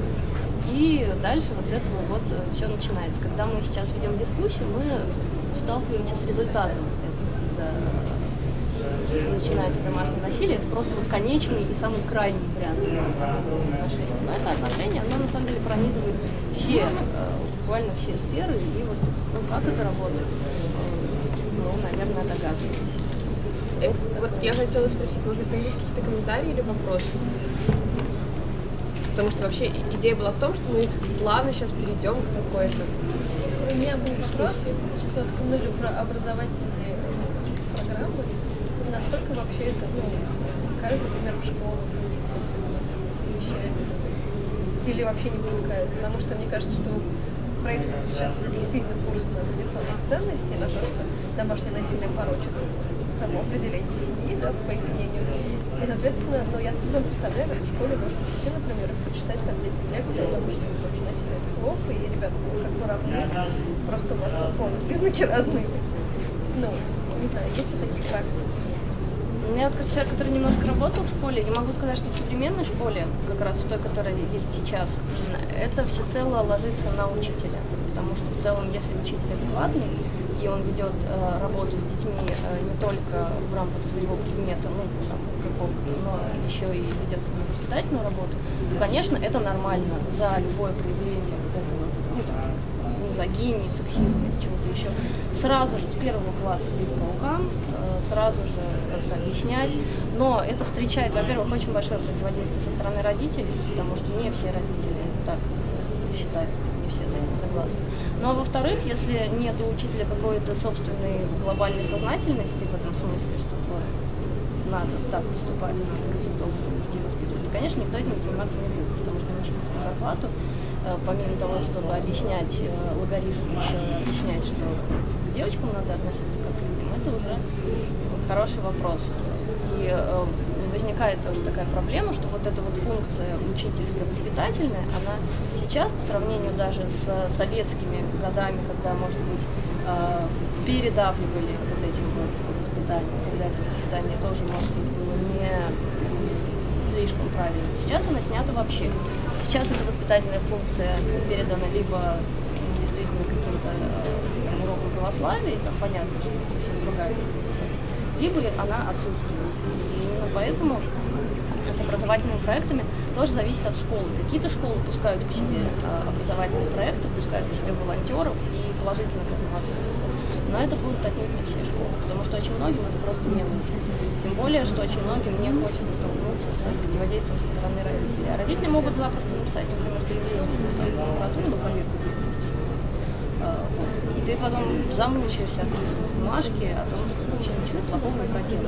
И дальше вот с этого вот все начинается. Когда мы сейчас ведем дискуссию, мы сталкиваемся с результатом этого, когда начинается домашнее насилие. Это просто вот конечный и самый крайний вариант отношений. Но это отношение, оно на самом деле пронизывает все, буквально все сферы. И вот ну, как это работает, ну, наверное, догадываюсь. Вот я хотела спросить, может быть, есть какие-то комментарии или вопросы? Потому что вообще идея была в том, что мы плавно сейчас перейдем к такой-то. У меня был вопрос, сейчас упомянули про образовательные программы. Насколько вообще это, ну, пускают, например, в школу с такими вещами? Или вообще не пускают? Потому что мне кажется, что правительство сейчас сильно курс на традиционные ценности, на то, что домашнее насилие порочит само определение семьи, да, по их мнению. И, соответственно, ну, я с трудом представляю, как в школе можно прийти, например, и прочитать там детям лекцию о том, что вообще насилие это плохо, и ребята, ну, как бы равны, просто у вас там полные признаки разные. Ну, не знаю, есть ли такие практики? Я вот как человек, который немножко работал в школе, не могу сказать, что в современной школе, как раз в той, которая есть сейчас, это всецело ложится на учителя. Потому что в целом, если учитель адекватный, и он ведет э, работу с детьми э, не только в рамках своего предмета, ну, там, какого-то, но еще и ведет с ними воспитательную работу, то, конечно, это нормально за любое проявление вот этого, ну, там, мизогинии, сексизма или чего-то еще. Сразу же с первого класса бить по рукам, э, сразу же как-то объяснять. Но это встречает, во-первых, очень большое противодействие со стороны родителей, потому что не все родители так считают, не все с этим согласны. Ну а во-вторых, если нет у учителя какой-то собственной глобальной сознательности в этом смысле, что вот, надо так поступать, надо каким-то образом детей воспитывать, то, конечно, никто этим заниматься не будет, потому что начать свою зарплату, э, помимо того, чтобы объяснять э, логарифм, еще объяснять, что к девочкам надо относиться как к людям, это уже хороший вопрос. И э, возникает тоже такая проблема, что вот эта вот функция учительско-воспитательная, она сейчас по сравнению даже с советскими годами, когда, может быть, э, передавливали вот этим вот воспитанием, когда это воспитание тоже, может быть, было не слишком правильным. Сейчас она снята вообще. Сейчас эта воспитательная функция передана либо действительно каким-то там, уроком православия, там понятно, что это совсем другая история, либо она отсутствует. И именно поэтому с образовательными проектами тоже зависит от школы. Какие-то школы пускают к себе образовательные проекты, пускают к себе волонтеров и положительно к этому относятся. Но это будут отнюдь не все школы, потому что очень многим это просто не нужно. Тем более, что очень многим не хочется столкнуться с противодействием со стороны родителей. А родители могут запросто написать, например, заявление в прокуратуру на проверку деятельности школы. И ты потом замучаешься от бумажки о том, что вообще ничего плохого не хотела.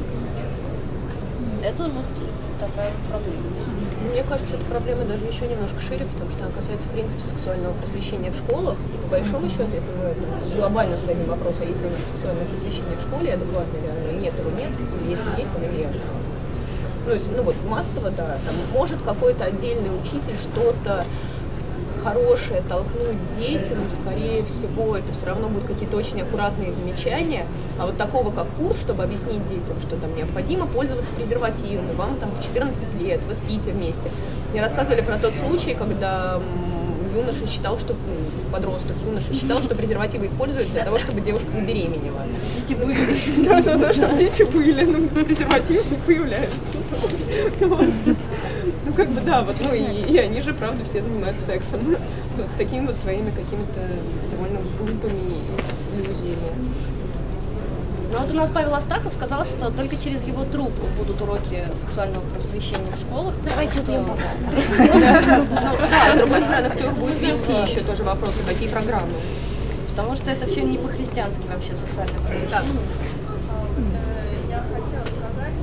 Это вот такая проблема. Мне кажется, эта проблема даже еще немножко шире, потому что она касается, в принципе, сексуального просвещения в школах. И по большому счету, если мы глобально зададим вопрос, а есть ли у нас сексуальное просвещение в школе, адекватно ли оно, нет его нет, или если есть, оно не ясно. Ну, есть, ну вот массово, да, там может какой-то отдельный учитель что-то хорошее толкнуть детям, скорее всего, это все равно будут какие-то очень аккуратные замечания. А вот такого, как курс, чтобы объяснить детям, что там необходимо пользоваться презервативом, вам там четырнадцать лет, вы спите вместе. Мне рассказывали про тот случай, когда юноша считал, что подросток, юноша считал, что презервативы используют для того, чтобы девушка забеременела. Дети были. Да, за то, чтобы дети были, но без презервативов не появляются. Ну, как бы, да, вот, ну, и, и они же, правда, все занимаются сексом. Вот с такими вот своими какими-то довольно глупыми иллюзиями. Ну вот у нас Павел Астахов сказал, что только через его труп будут уроки сексуального просвещения в школах. Давайте убьем Да, с другой стороны, кто их будет вести, еще тоже вопросы, какие программы. Потому что это все не по-христиански вообще сексуальное просвещение. Я хотела сказать,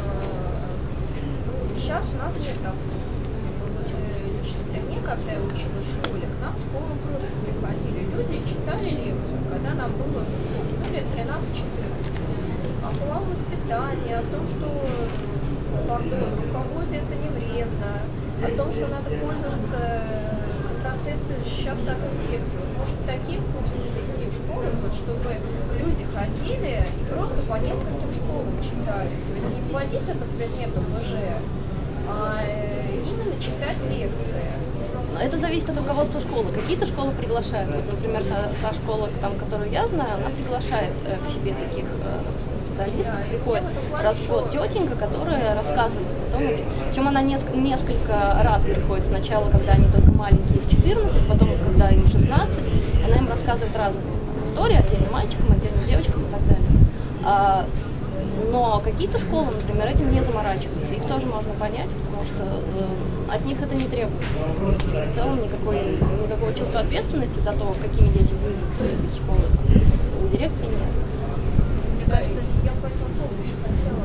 сейчас у нас нет там, лично для меня, когда я училась в школе, к нам в школу просто приходили люди и читали лекцию, когда нам было, ну, сколько, ну, лет тринадцать-четырнадцать, о половом воспитании, о том, что, пардон, у кого-то это не вредно, о том, что надо пользоваться концепцией защищаться от инфекций. Вот, может, такие курсы вести в школах, вот, чтобы люди ходили и просто по нескольким школам читали. То есть не вводить этот предмет в ЛЖ, а именно читать лекции. Это зависит от руководства школы. Какие-то школы приглашают. Вот, например, та, та школа, там, которую я знаю, она приглашает э, к себе таких э, специалистов. Да, приходит раз в год тетенька, которая рассказывает о том, причем она неск- несколько раз приходит. Сначала, когда они только маленькие, в четырнадцать, потом, когда им шестнадцать, она им рассказывает разные там, истории, отдельно мальчикам, отдельно девочкам и так далее. А, но какие-то школы, например, этим не заморачиваются. Их тоже можно понять, потому что э, от них это не требуется. И в целом никакой, никакого чувства ответственности за то, какими дети выйдут из школы, у дирекции нет. Мне кажется, я по этому поводу еще хотела,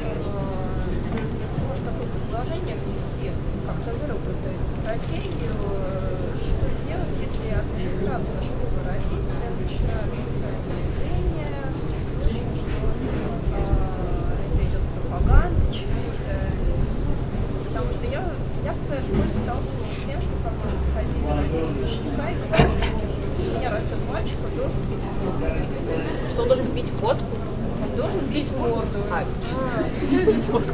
может, такое предложение внести, как-то выработать стратегию, что делать, если администрация школы родителям начинают писать заявления, слышно, что это идет пропаганда чего-то. Потому что я, я в своей школе сталкивалась с тем, что ко мне ходили родители ученика и говорили, у меня растет мальчик, он должен пить водку. Что он должен пить водку? Он должен бить морду. А, пить водку.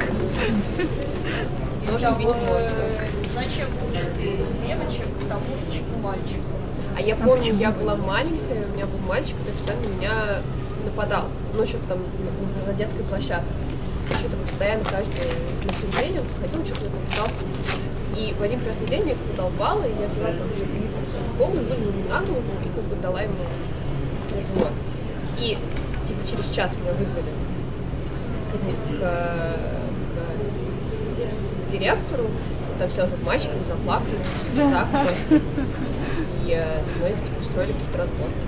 Должен бить морду. Зачем учите девочек к тому же, чему мальчику? А я помню, я была маленькая, у меня был мальчик, который постоянно на меня нападал. Ну, что-то там на, на детской площадке. Что-то постоянно каждое воскресенье он ходил, что-то пытался. И в один прекрасный день меня это задолбало, и я взяла там уже привитую комнату, вынула ему на голову и как бы дала ему вот. И типа через час меня вызвали к, к, к, к директору. Там сел этот мальчик, не заплакал, в слезах. И со мной устроили какие-то разборки.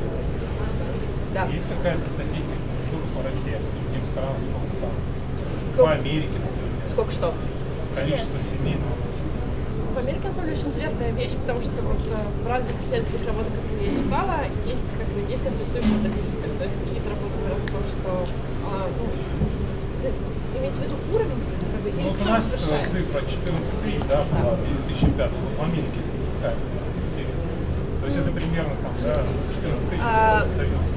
Да. Есть какая-то статистика по России, по другим странам, сколько там? По Америке, например. Сколько что? Количество семейного. В Америке, на самом деле, очень интересная вещь, потому что вот в разных исследовательских работах, которые я читала, есть, как бы, есть конфликтующая статистика. То есть какие-то работы говорят о том, что а, ну, имеется в виду уровень, как бы, ну, или вот кто у нас совершает. цифра четырнадцать тысяч, да, была в две тысячи пятом, в Америке какая цифра? То есть это примерно там, да, четырнадцать тысяч А... остается.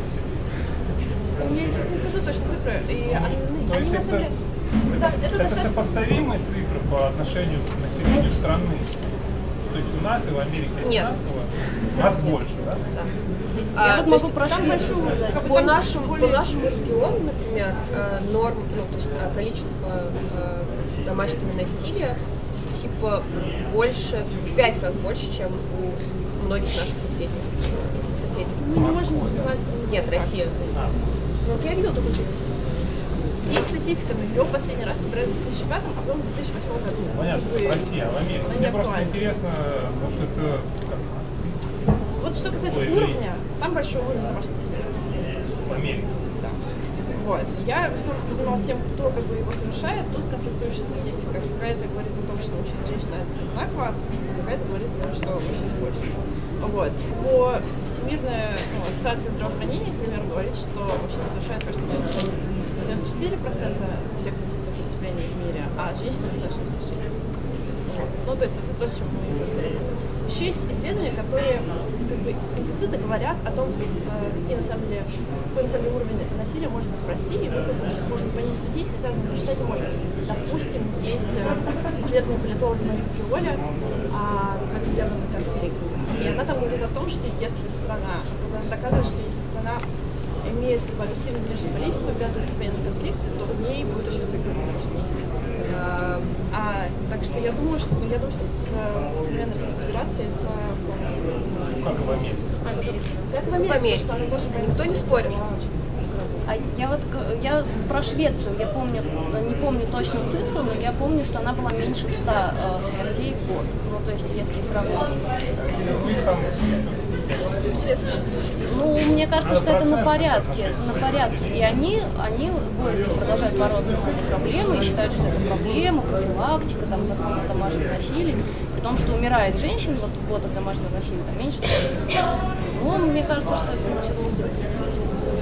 Я сейчас не скажу точно цифры. И Ну, они, то они есть на самом это, деле... это, Да, это это достаточно... сопоставимые цифры по отношению к населению страны. То есть у нас и в Америке Нет. одинаково. У нас больше, да? Да. Я А, вот то могу есть про там Швецию большой- сказать. По, Там нашему, более- по нашему региону, например, э, норм, ну, то есть э, количество э, домашнего насилия типа больше, в пять раз больше, чем у многих наших соседей. соседей. Мы не можем знать... Нет, Россия. А, Ну, вот я видела такую статистику. Есть статистика, но ее в последний раз собирали в две тысячи пятом, а потом в две тысячи восьмом году. понятно, Как бы, в России, а в Америке. она не Мне просто актуальна. интересно, может это как Вот что касается Ой, уровня, там большой уровень домашнего насилия. в Америке. Да. Вот. Я в основном занималась тем, кто как бы его совершает. Тут конфликтующая статистика. Какая-то говорит о том, что мужчина и женщина одинаково, а какая-то говорит о том, что мужчина больше. Вот. По Всемирной ну, ассоциации здравоохранения, например, говорит, что мужчина совершает, кажется, девяносто четыре процента всех насильственных преступлений в мире, а женщина это шесть целых шесть десятых процента. Вот. Ну, то есть это то, с чем мы еще есть исследования, которые как бы имплицитно говорят о том, какие на самом деле, какой на самом деле уровень насилия может быть в России, и мы как бы можем по ним судить, хотя мы прочитать не можем. Допустим, есть исследование политолога Марии Пиоли, называется «Гендерный конфликт». И она там говорит о том, что если страна, она доказывает, что если страна имеет как бы, агрессивную внешнюю политику, обязывается военный конфликт, то в ней будет очень высокий уровень насилия. А, а, так что я думаю, что я думаю, что в современной Российской Федерации это вполне себе. Как в Америке? Как в Америке, В Америке. что она тоже Никто не спорит. А я вот я про Швецию, я помню, не помню точно цифру, но я помню, что она была меньше ста э, смертей в год. Ну, то есть, если сравнить. Швеция. Ну, мне кажется, что это на порядке, это на порядке. И они, они борются, продолжают бороться с этой проблемой и считают, что это проблема, профилактика, там, закон о домашнем насилии. При том, что умирает женщин вот в год от домашнего насилия, там меньше. Ну, мне кажется, что это ну, все-таки другие цифры.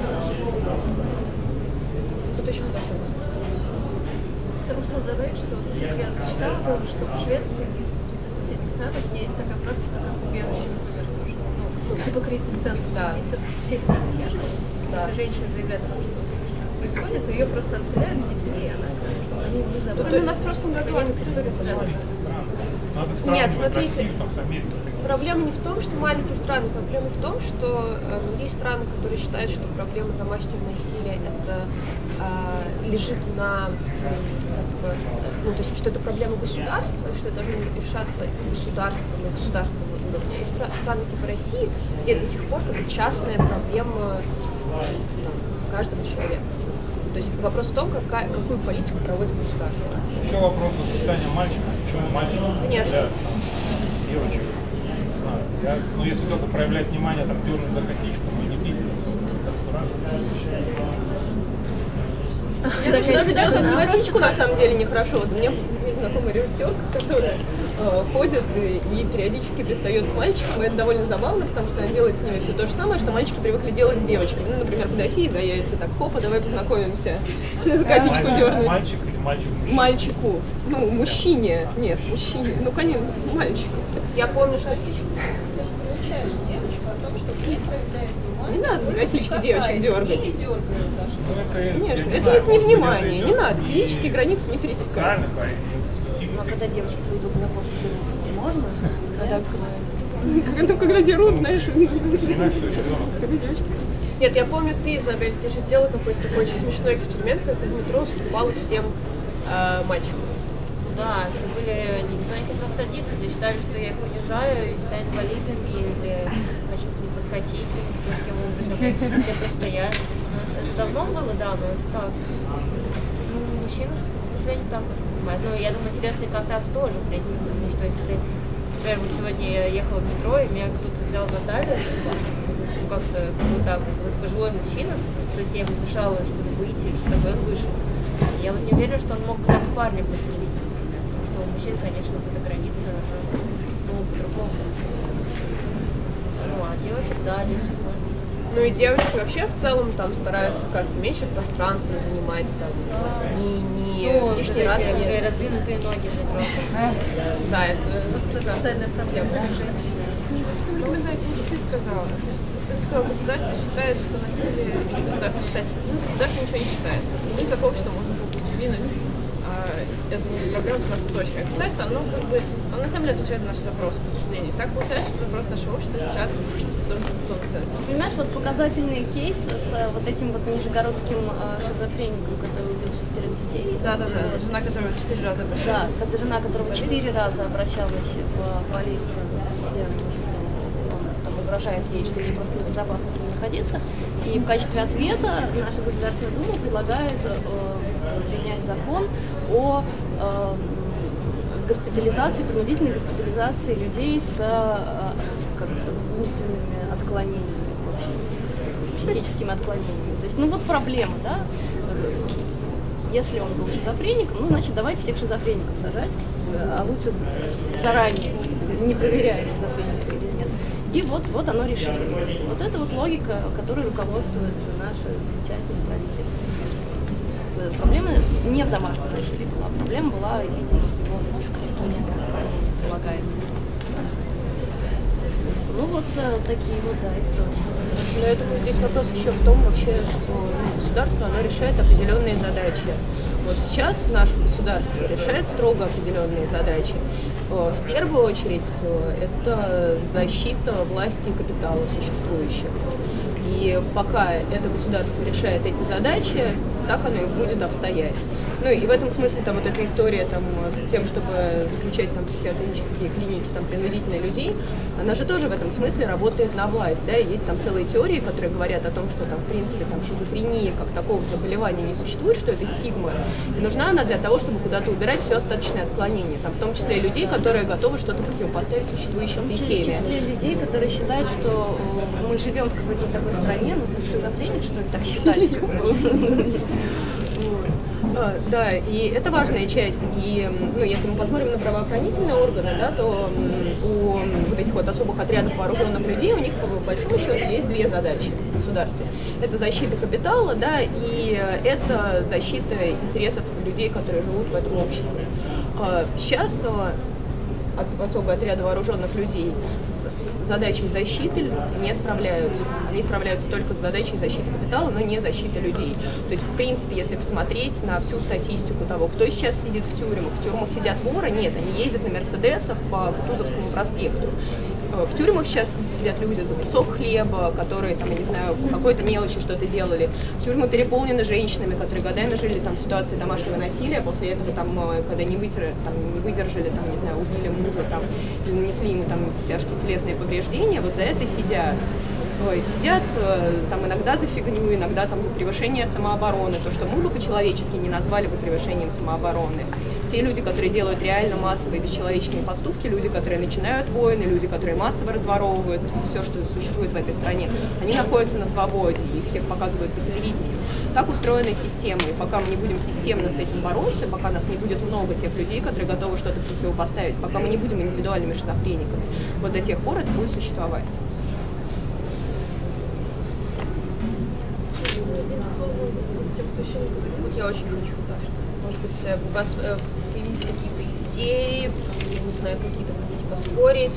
Кто-то еще хотел сказать? Я бы хотела добавить, что вот, я читала тоже, что в Швеции и в соседних странах есть такая практика, как убежище, например, тоже. Ну, типа кризисных центров, Да. есть сеть убежищ. Если женщина заявляет о том, что происходит, то ее просто отселяют с детьми, и она говорит, что они не Ну, то есть у нас в прошлом году на территории Нет, смотрите, Россию, там, с Америкой. проблема не в том, что маленькие страны, проблема в том, что э, есть страны, которые считают, что проблема домашнего насилия это э, лежит на, как бы, ну, то есть, что это проблема государства, что это должно решаться государством на государственном уровне. Есть стра- страны типа России, где до сих пор как бы частная проблема там, каждого человека. То есть вопрос в том, какая, какую политику проводит государство. Еще вопрос воспитания мальчиков. Почему мальчики Конечно. девочек? Не знаю. Я, ну, если только проявлять внимание, там, дернуть за косичку, но не бить лицо. Я думаю, что даже за косичку на самом деле нехорошо. Вот у меня есть знакомая режиссерка, которая э, ходит и, и периодически пристает к мальчикам, и это довольно забавно, потому что она делает с ними все то же самое, что мальчики привыкли делать с девочками. Ну, например, подойти и за яйца, так, хопа, давай познакомимся, за косичку Мальчик, дернуть. мальчик или мальчик мужчина? Мальчику, ну, мужчине, нет, мужчине, ну, конечно, мальчику. Я помню, что Получаешь девочку о том, что ты проявляешь внимание. Не надо за косички девочек дергать. И дергаю за что. Ну, это, Конечно, я это, знаю, это не может быть, внимание, это не идет надо, физические границы не пересекать. социальных, а из Ну, а инстинктивных. когда девочки твои друг за хвост дерут, можно? Когда Когда, когда дерут, знаешь, Понимаешь, что ребенок? когда девочки. Нет, я помню, ты, Изабель, ты же делала какой-то такой очень смешной эксперимент, когда ты в метро уступала всем э, мальчикам. Да, все были, никто не хотел садиться, все считали, что я их унижаю, и считаю инвалидами, или хочу к ним подкатить, или таким образом, все постоянно. Ну, это давно было, да, но это так. Ну, мужчины, к сожалению, так воспринимают. Ну, я думаю, телесный контакт тоже, в принципе, потому что если ты, например, вот сегодня я ехала в метро, и меня кто-то взял за талию, типа, ну, как-то вот так вот, вот пожилой мужчина, то есть я ему мешала, чтобы выйти, или что такое, он вышел. Я вот не уверена, что он мог бы так с парнем поступить. У мужчин, конечно, вот эта граница, ну, по-другому. Ну, а девочек, да, девочек можно. Ну и девочки вообще в целом там стараются как-то меньше пространства занимать, там, не, не Ну, лишний раз эти, не... э, раздвинутые ноги в метро. Да, это Социальная проблема. Самый комментарий, потому что ты сказала. То есть ты сказала, государство считает, что насилие, или государство считает, ну, государство ничего не считает. Мы как общество можем сдвинуть эту проблему с мертвой точки. А государство, оно как бы, оно на самом деле отвечает на наши запросы, к сожалению. Так получается, что запрос нашего общества сейчас в сторону традиционных ценностей. Понимаешь, вот показательный кейс с э, вот этим вот нижегородским э, шизофреником, который убил шестерых детей. Да-да-да, жена, которая четыре раза обращалась. Да, когда жена, которого четыре раза обращалась в полицию с тем, что он там угрожает ей, что ей просто небезопасно с ним находиться. И в качестве ответа наша Государственная Дума предлагает э, принять закон о э, госпитализации, принудительной госпитализации людей с э, как-то умственными отклонениями, в общем, психическими отклонениями. То есть, ну вот проблема, да? Если он был шизофреником, ну значит давайте всех шизофреников сажать, а лучше заранее, не проверяя, шизофреник или нет. И вот, вот оно решение. Вот это вот логика, которой руководствуется наше замечательное правительство. Проблема не в домашнем насилии была, проблема была, видимо, в его психическом отклонении, полагаем. Ну вот да, такие вот, да, истории. Но я думаю, здесь вопрос еще в том вообще, что ну, государство, оно решает определенные задачи. Вот сейчас наше государство решает строго определенные задачи. В первую очередь это защита власти и капитала существующих. И пока это государство решает эти задачи, так оно и будет обстоять. Ну и в этом смысле там вот эта история там, с тем, чтобы заключать там психиатрические клиники там, принудительно людей, она же тоже в этом смысле работает на власть. Да? И есть там целые теории, которые говорят о том, что там, в принципе там, шизофрения как такого заболевания не существует, что это стигма. И нужна она для того, чтобы куда-то убирать все остаточное отклонение. Там, в том числе людей, которые готовы что-то противопоставить существующей системе. В числе людей, которые считают, что мы живем в какой-то такой стране, ну ты шизофреник, что ли, так считать? А, да, и это важная часть. И ну, если мы посмотрим на правоохранительные органы, да, то у вот этих вот особых отрядов вооруженных людей у них по большому счету есть две задачи в государстве. Это защита капитала, да, и это защита интересов людей, которые живут в этом обществе. Сейчас особые отряды вооруженных людей с задачей защиты не справляются. Они справляются только с задачей защиты капитала, но не защиты людей. То есть, в принципе, если посмотреть на всю статистику того, кто сейчас сидит в тюрьмах, в тюрьмах сидят воры, нет, они ездят на Мерседесах по Кутузовскому проспекту. В тюрьмах сейчас сидят люди за кусок хлеба, которые, там, я не знаю, по какой-то мелочи что-то делали. Тюрьмы переполнены женщинами, которые годами жили там, в ситуации домашнего насилия, после этого, там, когда не выдержали, там, не выдержали, там, не знаю, убили мужа там, или нанесли ему там, тяжкие телесные повреждения, вот за это сидят. Ой, сидят там иногда за фигню, иногда там за превышение самообороны, то, что мы бы по-человечески не назвали бы превышением самообороны. Те люди, которые делают реально массовые бесчеловечные поступки, люди, которые начинают войны, люди, которые массово разворовывают все, что существует в этой стране, они находятся на свободе, их всех показывают по телевидению. Так устроена система, и пока мы не будем системно с этим бороться, пока нас не будет много тех людей, которые готовы что-то противопоставить, пока мы не будем индивидуальными шизофрениками, вот до тех пор это будет существовать. Вот я очень хочу, да, что, может быть, у вас э, появились какие-то идеи, я не знаю, какие-то хотите поспорить.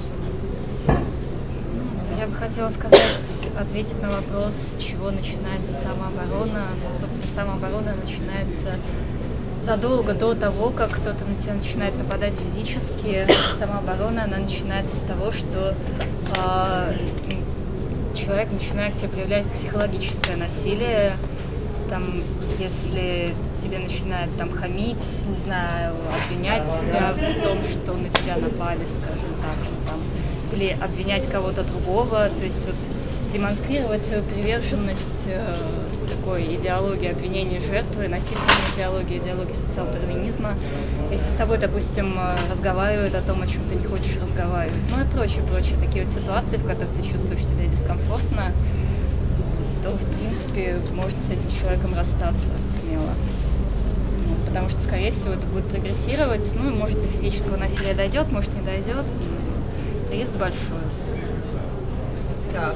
Я бы хотела сказать, ответить на вопрос, с чего начинается самооборона. Ну, собственно, самооборона начинается задолго до того, как кто-то на тебя начинает нападать физически. Самооборона, она начинается с того, что э, человек начинает к тебе проявлять психологическое насилие. Там, если тебе начинают там хамить, не знаю, обвинять тебя в том, что на тебя напали, скажем так, там, или обвинять кого-то другого, то есть вот демонстрировать свою приверженность э, такой идеологии обвинения жертвы, насильственной идеологии, идеологии социал-дарвинизма. Если с тобой, допустим, разговаривают о том, о чем ты не хочешь разговаривать, ну и прочее, прочее, такие вот ситуации, в которых ты чувствуешь себя дискомфортно, то, в принципе, можно с этим человеком расстаться смело. Потому что, скорее всего, это будет прогрессировать. Ну, и может, до физического насилия дойдет, может, не дойдет. Риск большой. Да.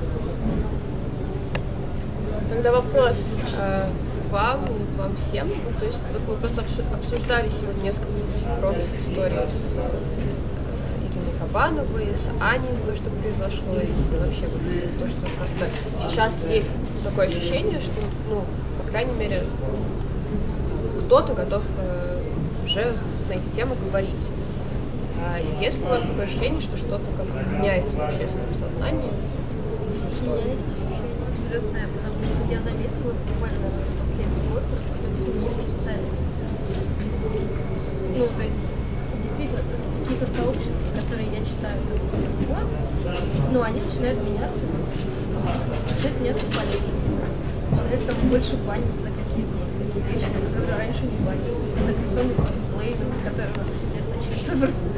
Тогда вопрос э, вам, вам всем. Ну, то есть, вот мы просто обсуждали сегодня несколько кровных историй с Ириной Кабановой, с Аней, то, что произошло, и вообще вот, то, что как-то сейчас есть такое ощущение, что, ну, по крайней мере, кто-то готов э, уже на эти темы говорить. А есть ли у вас такое ощущение, что что-то как-то меняется в общественном сознании? У меня есть ощущение определенное, потому что я заметила буквально за последний год феминизм в социальных сетях. Ну, то есть, действительно, какие-то сообщества, которые я читаю там год, но они начинают меняться, начинают меняться в политике. Начинают там больше банить за какие-то вот такие вещи, которые раньше не банились. Традиционный тимплейн, который у нас везде сочится просто.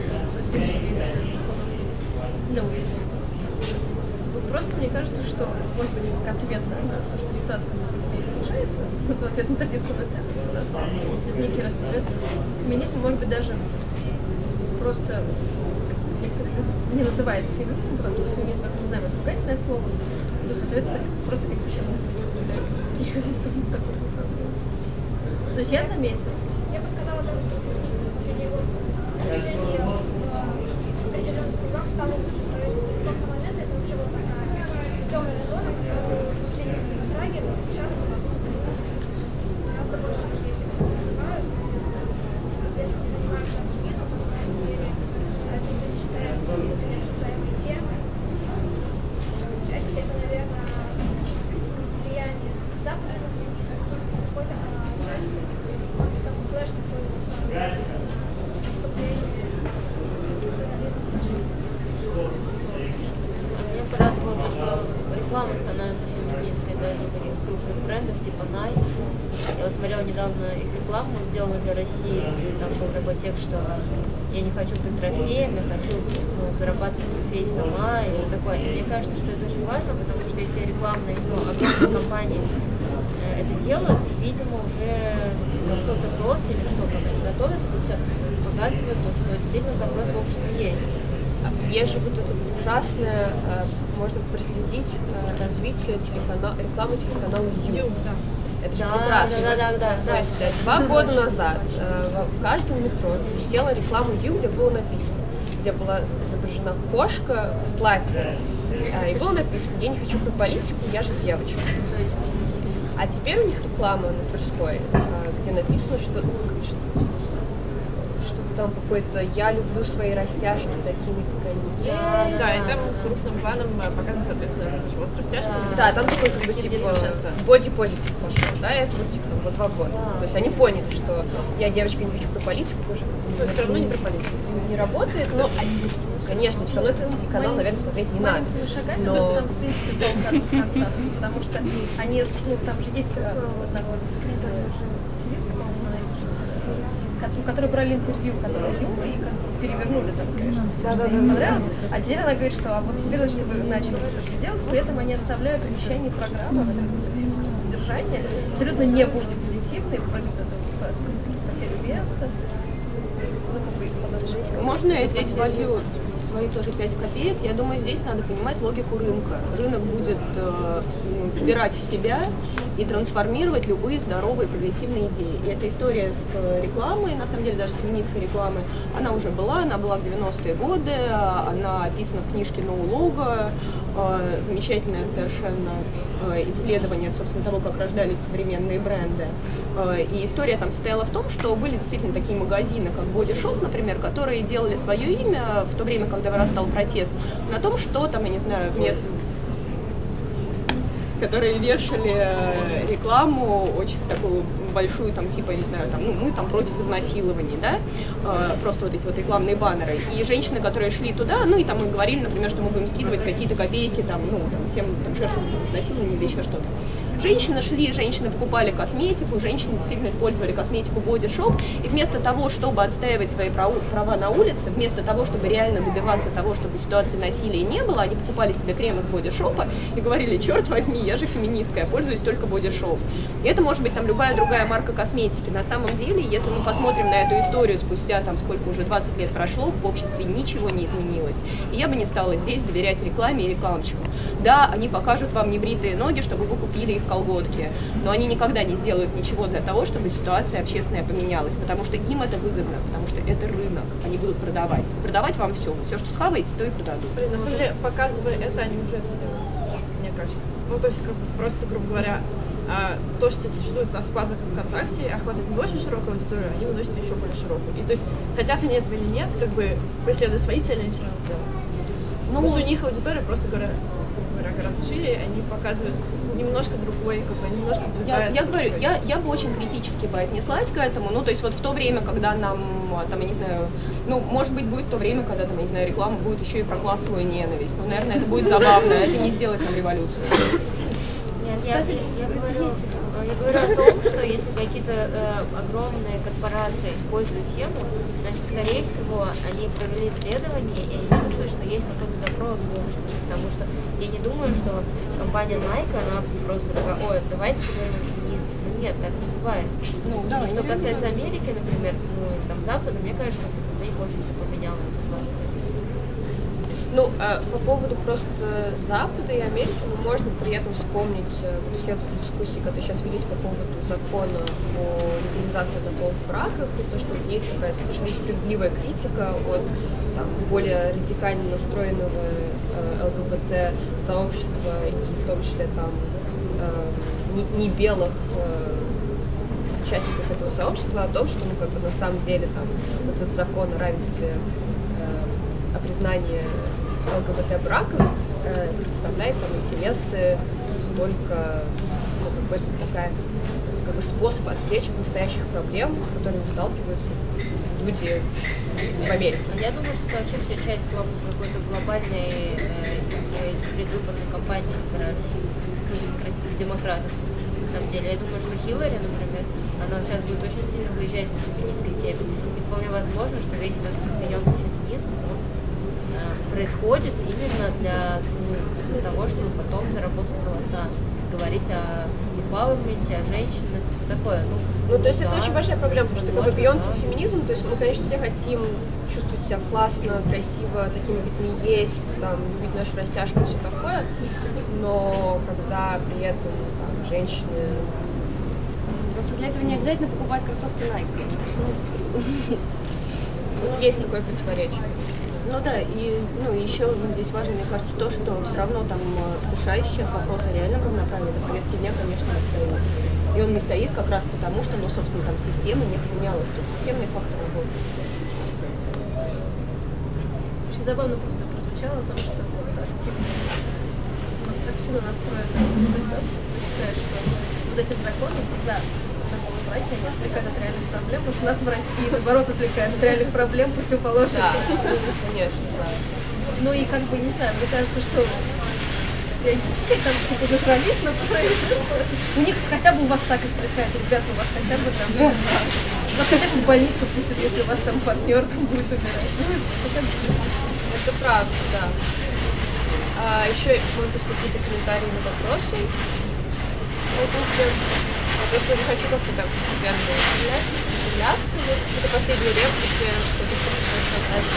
Ну, если... Просто мне кажется, что, может быть, как ответ на то, что ситуация не решается, в ответ на традиционные ценности у нас некий расцвет. Феминизм, может быть, даже просто некоторые люди не называют феминизм, потому что феминизм, как мы знаем, это ругательное слово. Ну, соответственно, просто какие-то феминисты не появляются. То есть я заметила. Я бы сказала, что в течение года в течение определенных кругах стало лучше. недавно их рекламу сделали для России, и там был такой текст, что я не хочу быть трофеем, я хочу ну, зарабатывать трофей сама и все такое. И мне кажется, что это очень важно, потому что если рекламные, ну, огромные компании э, это делают, видимо, уже там, соцопрос или что там они готовят, это все показывает, то, что действительно запрос в обществе есть. Есть же вот это прекрасное, э, можно проследить э, развитие телеканала, рекламы телеканала Ю. Это же Да, прекрасно. да, да, да, То да. есть э, два года назад э, в каждом метро висела реклама Ю, где было написано, где была изображена кошка в платье, э, и было написано: я не хочу про политику, я же девочка. А теперь у них реклама на Тверской, э, где написано, что, что там какой-то «я люблю свои растяжки такими, как они есть». Да, да, и там крупным планом показано, соответственно, живот с растяжками. Да, там такой как бы типа боди-позитив пошел, да, это вот типа там за два года. То есть они поняли, что я девочка, не хочу про политику, уже как бы... То есть все равно не про политику. Не работает, но они, конечно, все равно этот телеканал, наверное, смотреть не надо. Шагами, Но... там, в принципе, полка в конце, потому что они, ну, там же есть вот такой которые брали интервью, которые перевернули там, конечно, все, что им понравилось. А теперь она говорит, что а вот теперь, значит, вы начали это все делать, при этом они оставляют вещание программы, содержание абсолютно не будет позитивной, против потери веса. Можно я здесь волью свои тоже пять копеек? Я думаю, здесь надо понимать логику рынка. Рынок будет э, вбирать в себя и трансформировать любые здоровые прогрессивные идеи. И эта история с рекламой, на самом деле даже с феминистской рекламой, она уже была, она была в девяностые годы, она описана в книжке «No Logo», э, замечательное совершенно э, исследование, собственно, того, как рождались современные бренды. Э, и история там состояла в том, что были действительно такие магазины, как Body Shop, например, которые делали свое имя в то время, когда вырастал протест, на том, что там, я не знаю, вместо... которые вешали рекламу очень такую большую, там, типа, я не знаю, там, ну, мы там против изнасилований, да, э, просто вот эти вот рекламные баннеры. И женщины, которые шли туда, ну, и там мы говорили, например, что мы будем скидывать какие-то копейки, там, ну, там, тем, там, жертвам изнасилования или еще что-то. Женщины шли, женщины покупали косметику, женщины действительно использовали косметику Body Shop, и вместо того, чтобы отстаивать свои права на улице, вместо того, чтобы реально добиваться того, чтобы ситуации насилия не было, они покупали себе крем из Body Shop и говорили: черт возьми, я же феминистка, я пользуюсь только Body Shop. И это может быть там любая другая марка косметики. На самом деле, если мы посмотрим на эту историю спустя там сколько уже двадцать лет прошло, в обществе ничего не изменилось. И я бы не стала здесь доверять рекламе и рекламщикам. Да, они покажут вам небритые ноги, чтобы вы купили их колготки, но они никогда не сделают ничего для того, чтобы ситуация общественная поменялась, потому что им это выгодно, потому что это рынок, они будут продавать. Продавать вам все, все, что схаваете, то и продадут. Блин, на самом деле, показывая это, они уже это делают, мне кажется. Ну, то есть, как бы, просто, грубо говоря, а, то, что существует у нас в пабликах ВКонтакте, охватывает не очень широкую аудиторию, они выносят на еще более широкую. И то есть, хотят они этого или нет, как бы, преследуя свои цели, они все равно делают. Ну, у них аудитория, просто говоря, говоря, гораздо шире, они показывают немножко другой, как бы, немножко сдвигают. Я, я говорю, я, я бы очень критически бы отнеслась к этому, ну, то есть вот в то время, когда нам, там, я не знаю, ну, может быть, будет то время, когда, там, я не знаю, реклама будет еще и про классовую ненависть, ну, наверное, это будет забавно, это не сделает нам революцию. Нет, я, я, говорю, я говорю о том, что если какие-то э, огромные корпорации используют тему, значит, скорее всего, они провели исследование, и они чувствуют, что есть какой-то запрос в обществе, потому что я не думаю, что компания Nike, она просто такая: ой, давайте поговорим о феминизме. Ну нет, так не бывает. Ну, да, и что касается Америки, например, ну и там Запада, мне кажется, у них очень все поменялось за двадцать лет. Ну, э, по поводу просто Запада и Америки, ну, можно при этом вспомнить э, все эти дискуссии, которые сейчас велись по поводу закона о легализации однополых браков, и то, что есть такая совершенно справедливая критика от там, более радикально настроенного э, ЛГБТ-сообщества, и в том числе там э, не, не белых э, участников этого сообщества, о том, что ну, как бы, на самом деле там, вот этот закон о равенстве, э, о признании ЛГБТ-браков э, представляет там интересы только, ну, как бы это такая, как бы способ отвлечь от настоящих проблем, с которыми сталкиваются люди в Америке. Я думаю, что это вообще все часть какой-то глобальной э, предвыборной кампании демократов. на самом деле. Я думаю, что Хиллари, например, она сейчас будет очень сильно выезжать на феминистской теме. И вполне возможно, что весь этот Бейонсе феминизм, он э, происходит именно для, ну, для того, чтобы потом заработать голоса, говорить о эмпауэрменте, о женщинах, все такое. Ну, Ну, то есть да, это очень большая проблема, потому что как бы Бейонсе феминизм, то есть мы, конечно, все хотим чувствовать себя классно, красиво, такими, как мы есть, там, любить наши растяжки и все такое, но когда при этом там, женщины... Просто для этого не обязательно покупать кроссовки Nike. Вот есть такое противоречие. Ну да, и ну, еще здесь важно, мне кажется, то, что все равно там в США сейчас вопрос о реальном равноправии на повестке дня, конечно, не стоит. И он не стоит как раз потому, что, ну, собственно, там система не поменялась, тут системный фактор работает. Очень забавно просто прозвучало о том, что вот активно, активно настроенное сообщество считает, что вот этим законом за такого браки они отвлекают от реальных проблем, потому что нас в России, наоборот, отвлекают от реальных проблем противоположных. Да, конечно, да. Ну и как бы, не знаю, мне кажется, что я не пускай там типа зажрались, но по сравнению с нашей, у них хотя бы у вас так отвлекает, ребята, у вас хотя бы там, вас хотя бы в больницу пустят, если у вас там партнер там будет умирать. Ну, хотя бы Это правда, да. А, еще, может быть, какие-то комментарии на вопросы? Вот, я просто не хочу как-то так постепенно удивляться. Вот, это последние реплики, что-то хочешь сказать.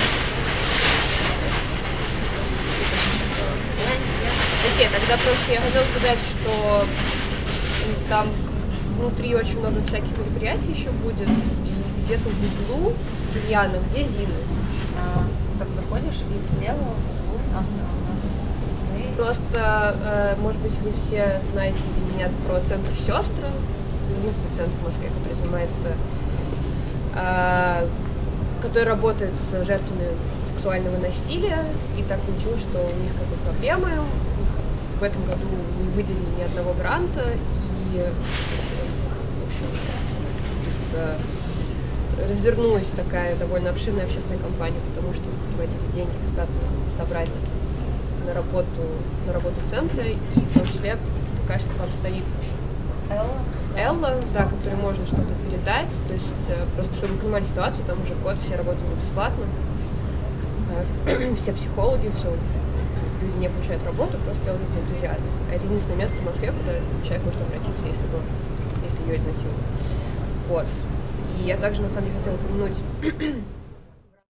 Окей, тогда просто я хотела сказать, что там внутри очень много всяких мероприятий еще будет, и где-то в углу Яна, где Зина? А, так заходишь и слева, ага, у нас свои. Просто, э, может быть, вы все знаете или нет про центр «Сестры». Это единственный центр в Москве, который занимается, э, который работает с жертвами сексуального насилия. И так получилось, что у них как бы проблемы. В этом году не выделили ни одного гранта. И э, развернулась такая довольно обширная общественная кампания, потому что в эти деньги пытаться собрать на работу, на работу центра, и в том числе, кажется, там стоит Элла. Элла, да, которой можно что-то передать, то есть просто чтобы вы понимали ситуацию, там уже год все работают бесплатно, все психологи, все, люди не получают работу, просто делают на энтузиазме. А это единственное место в Москве, куда человек может обратиться, если, был, если ее изнасиловали. Вот. И я также, на самом деле, хотела упомянуть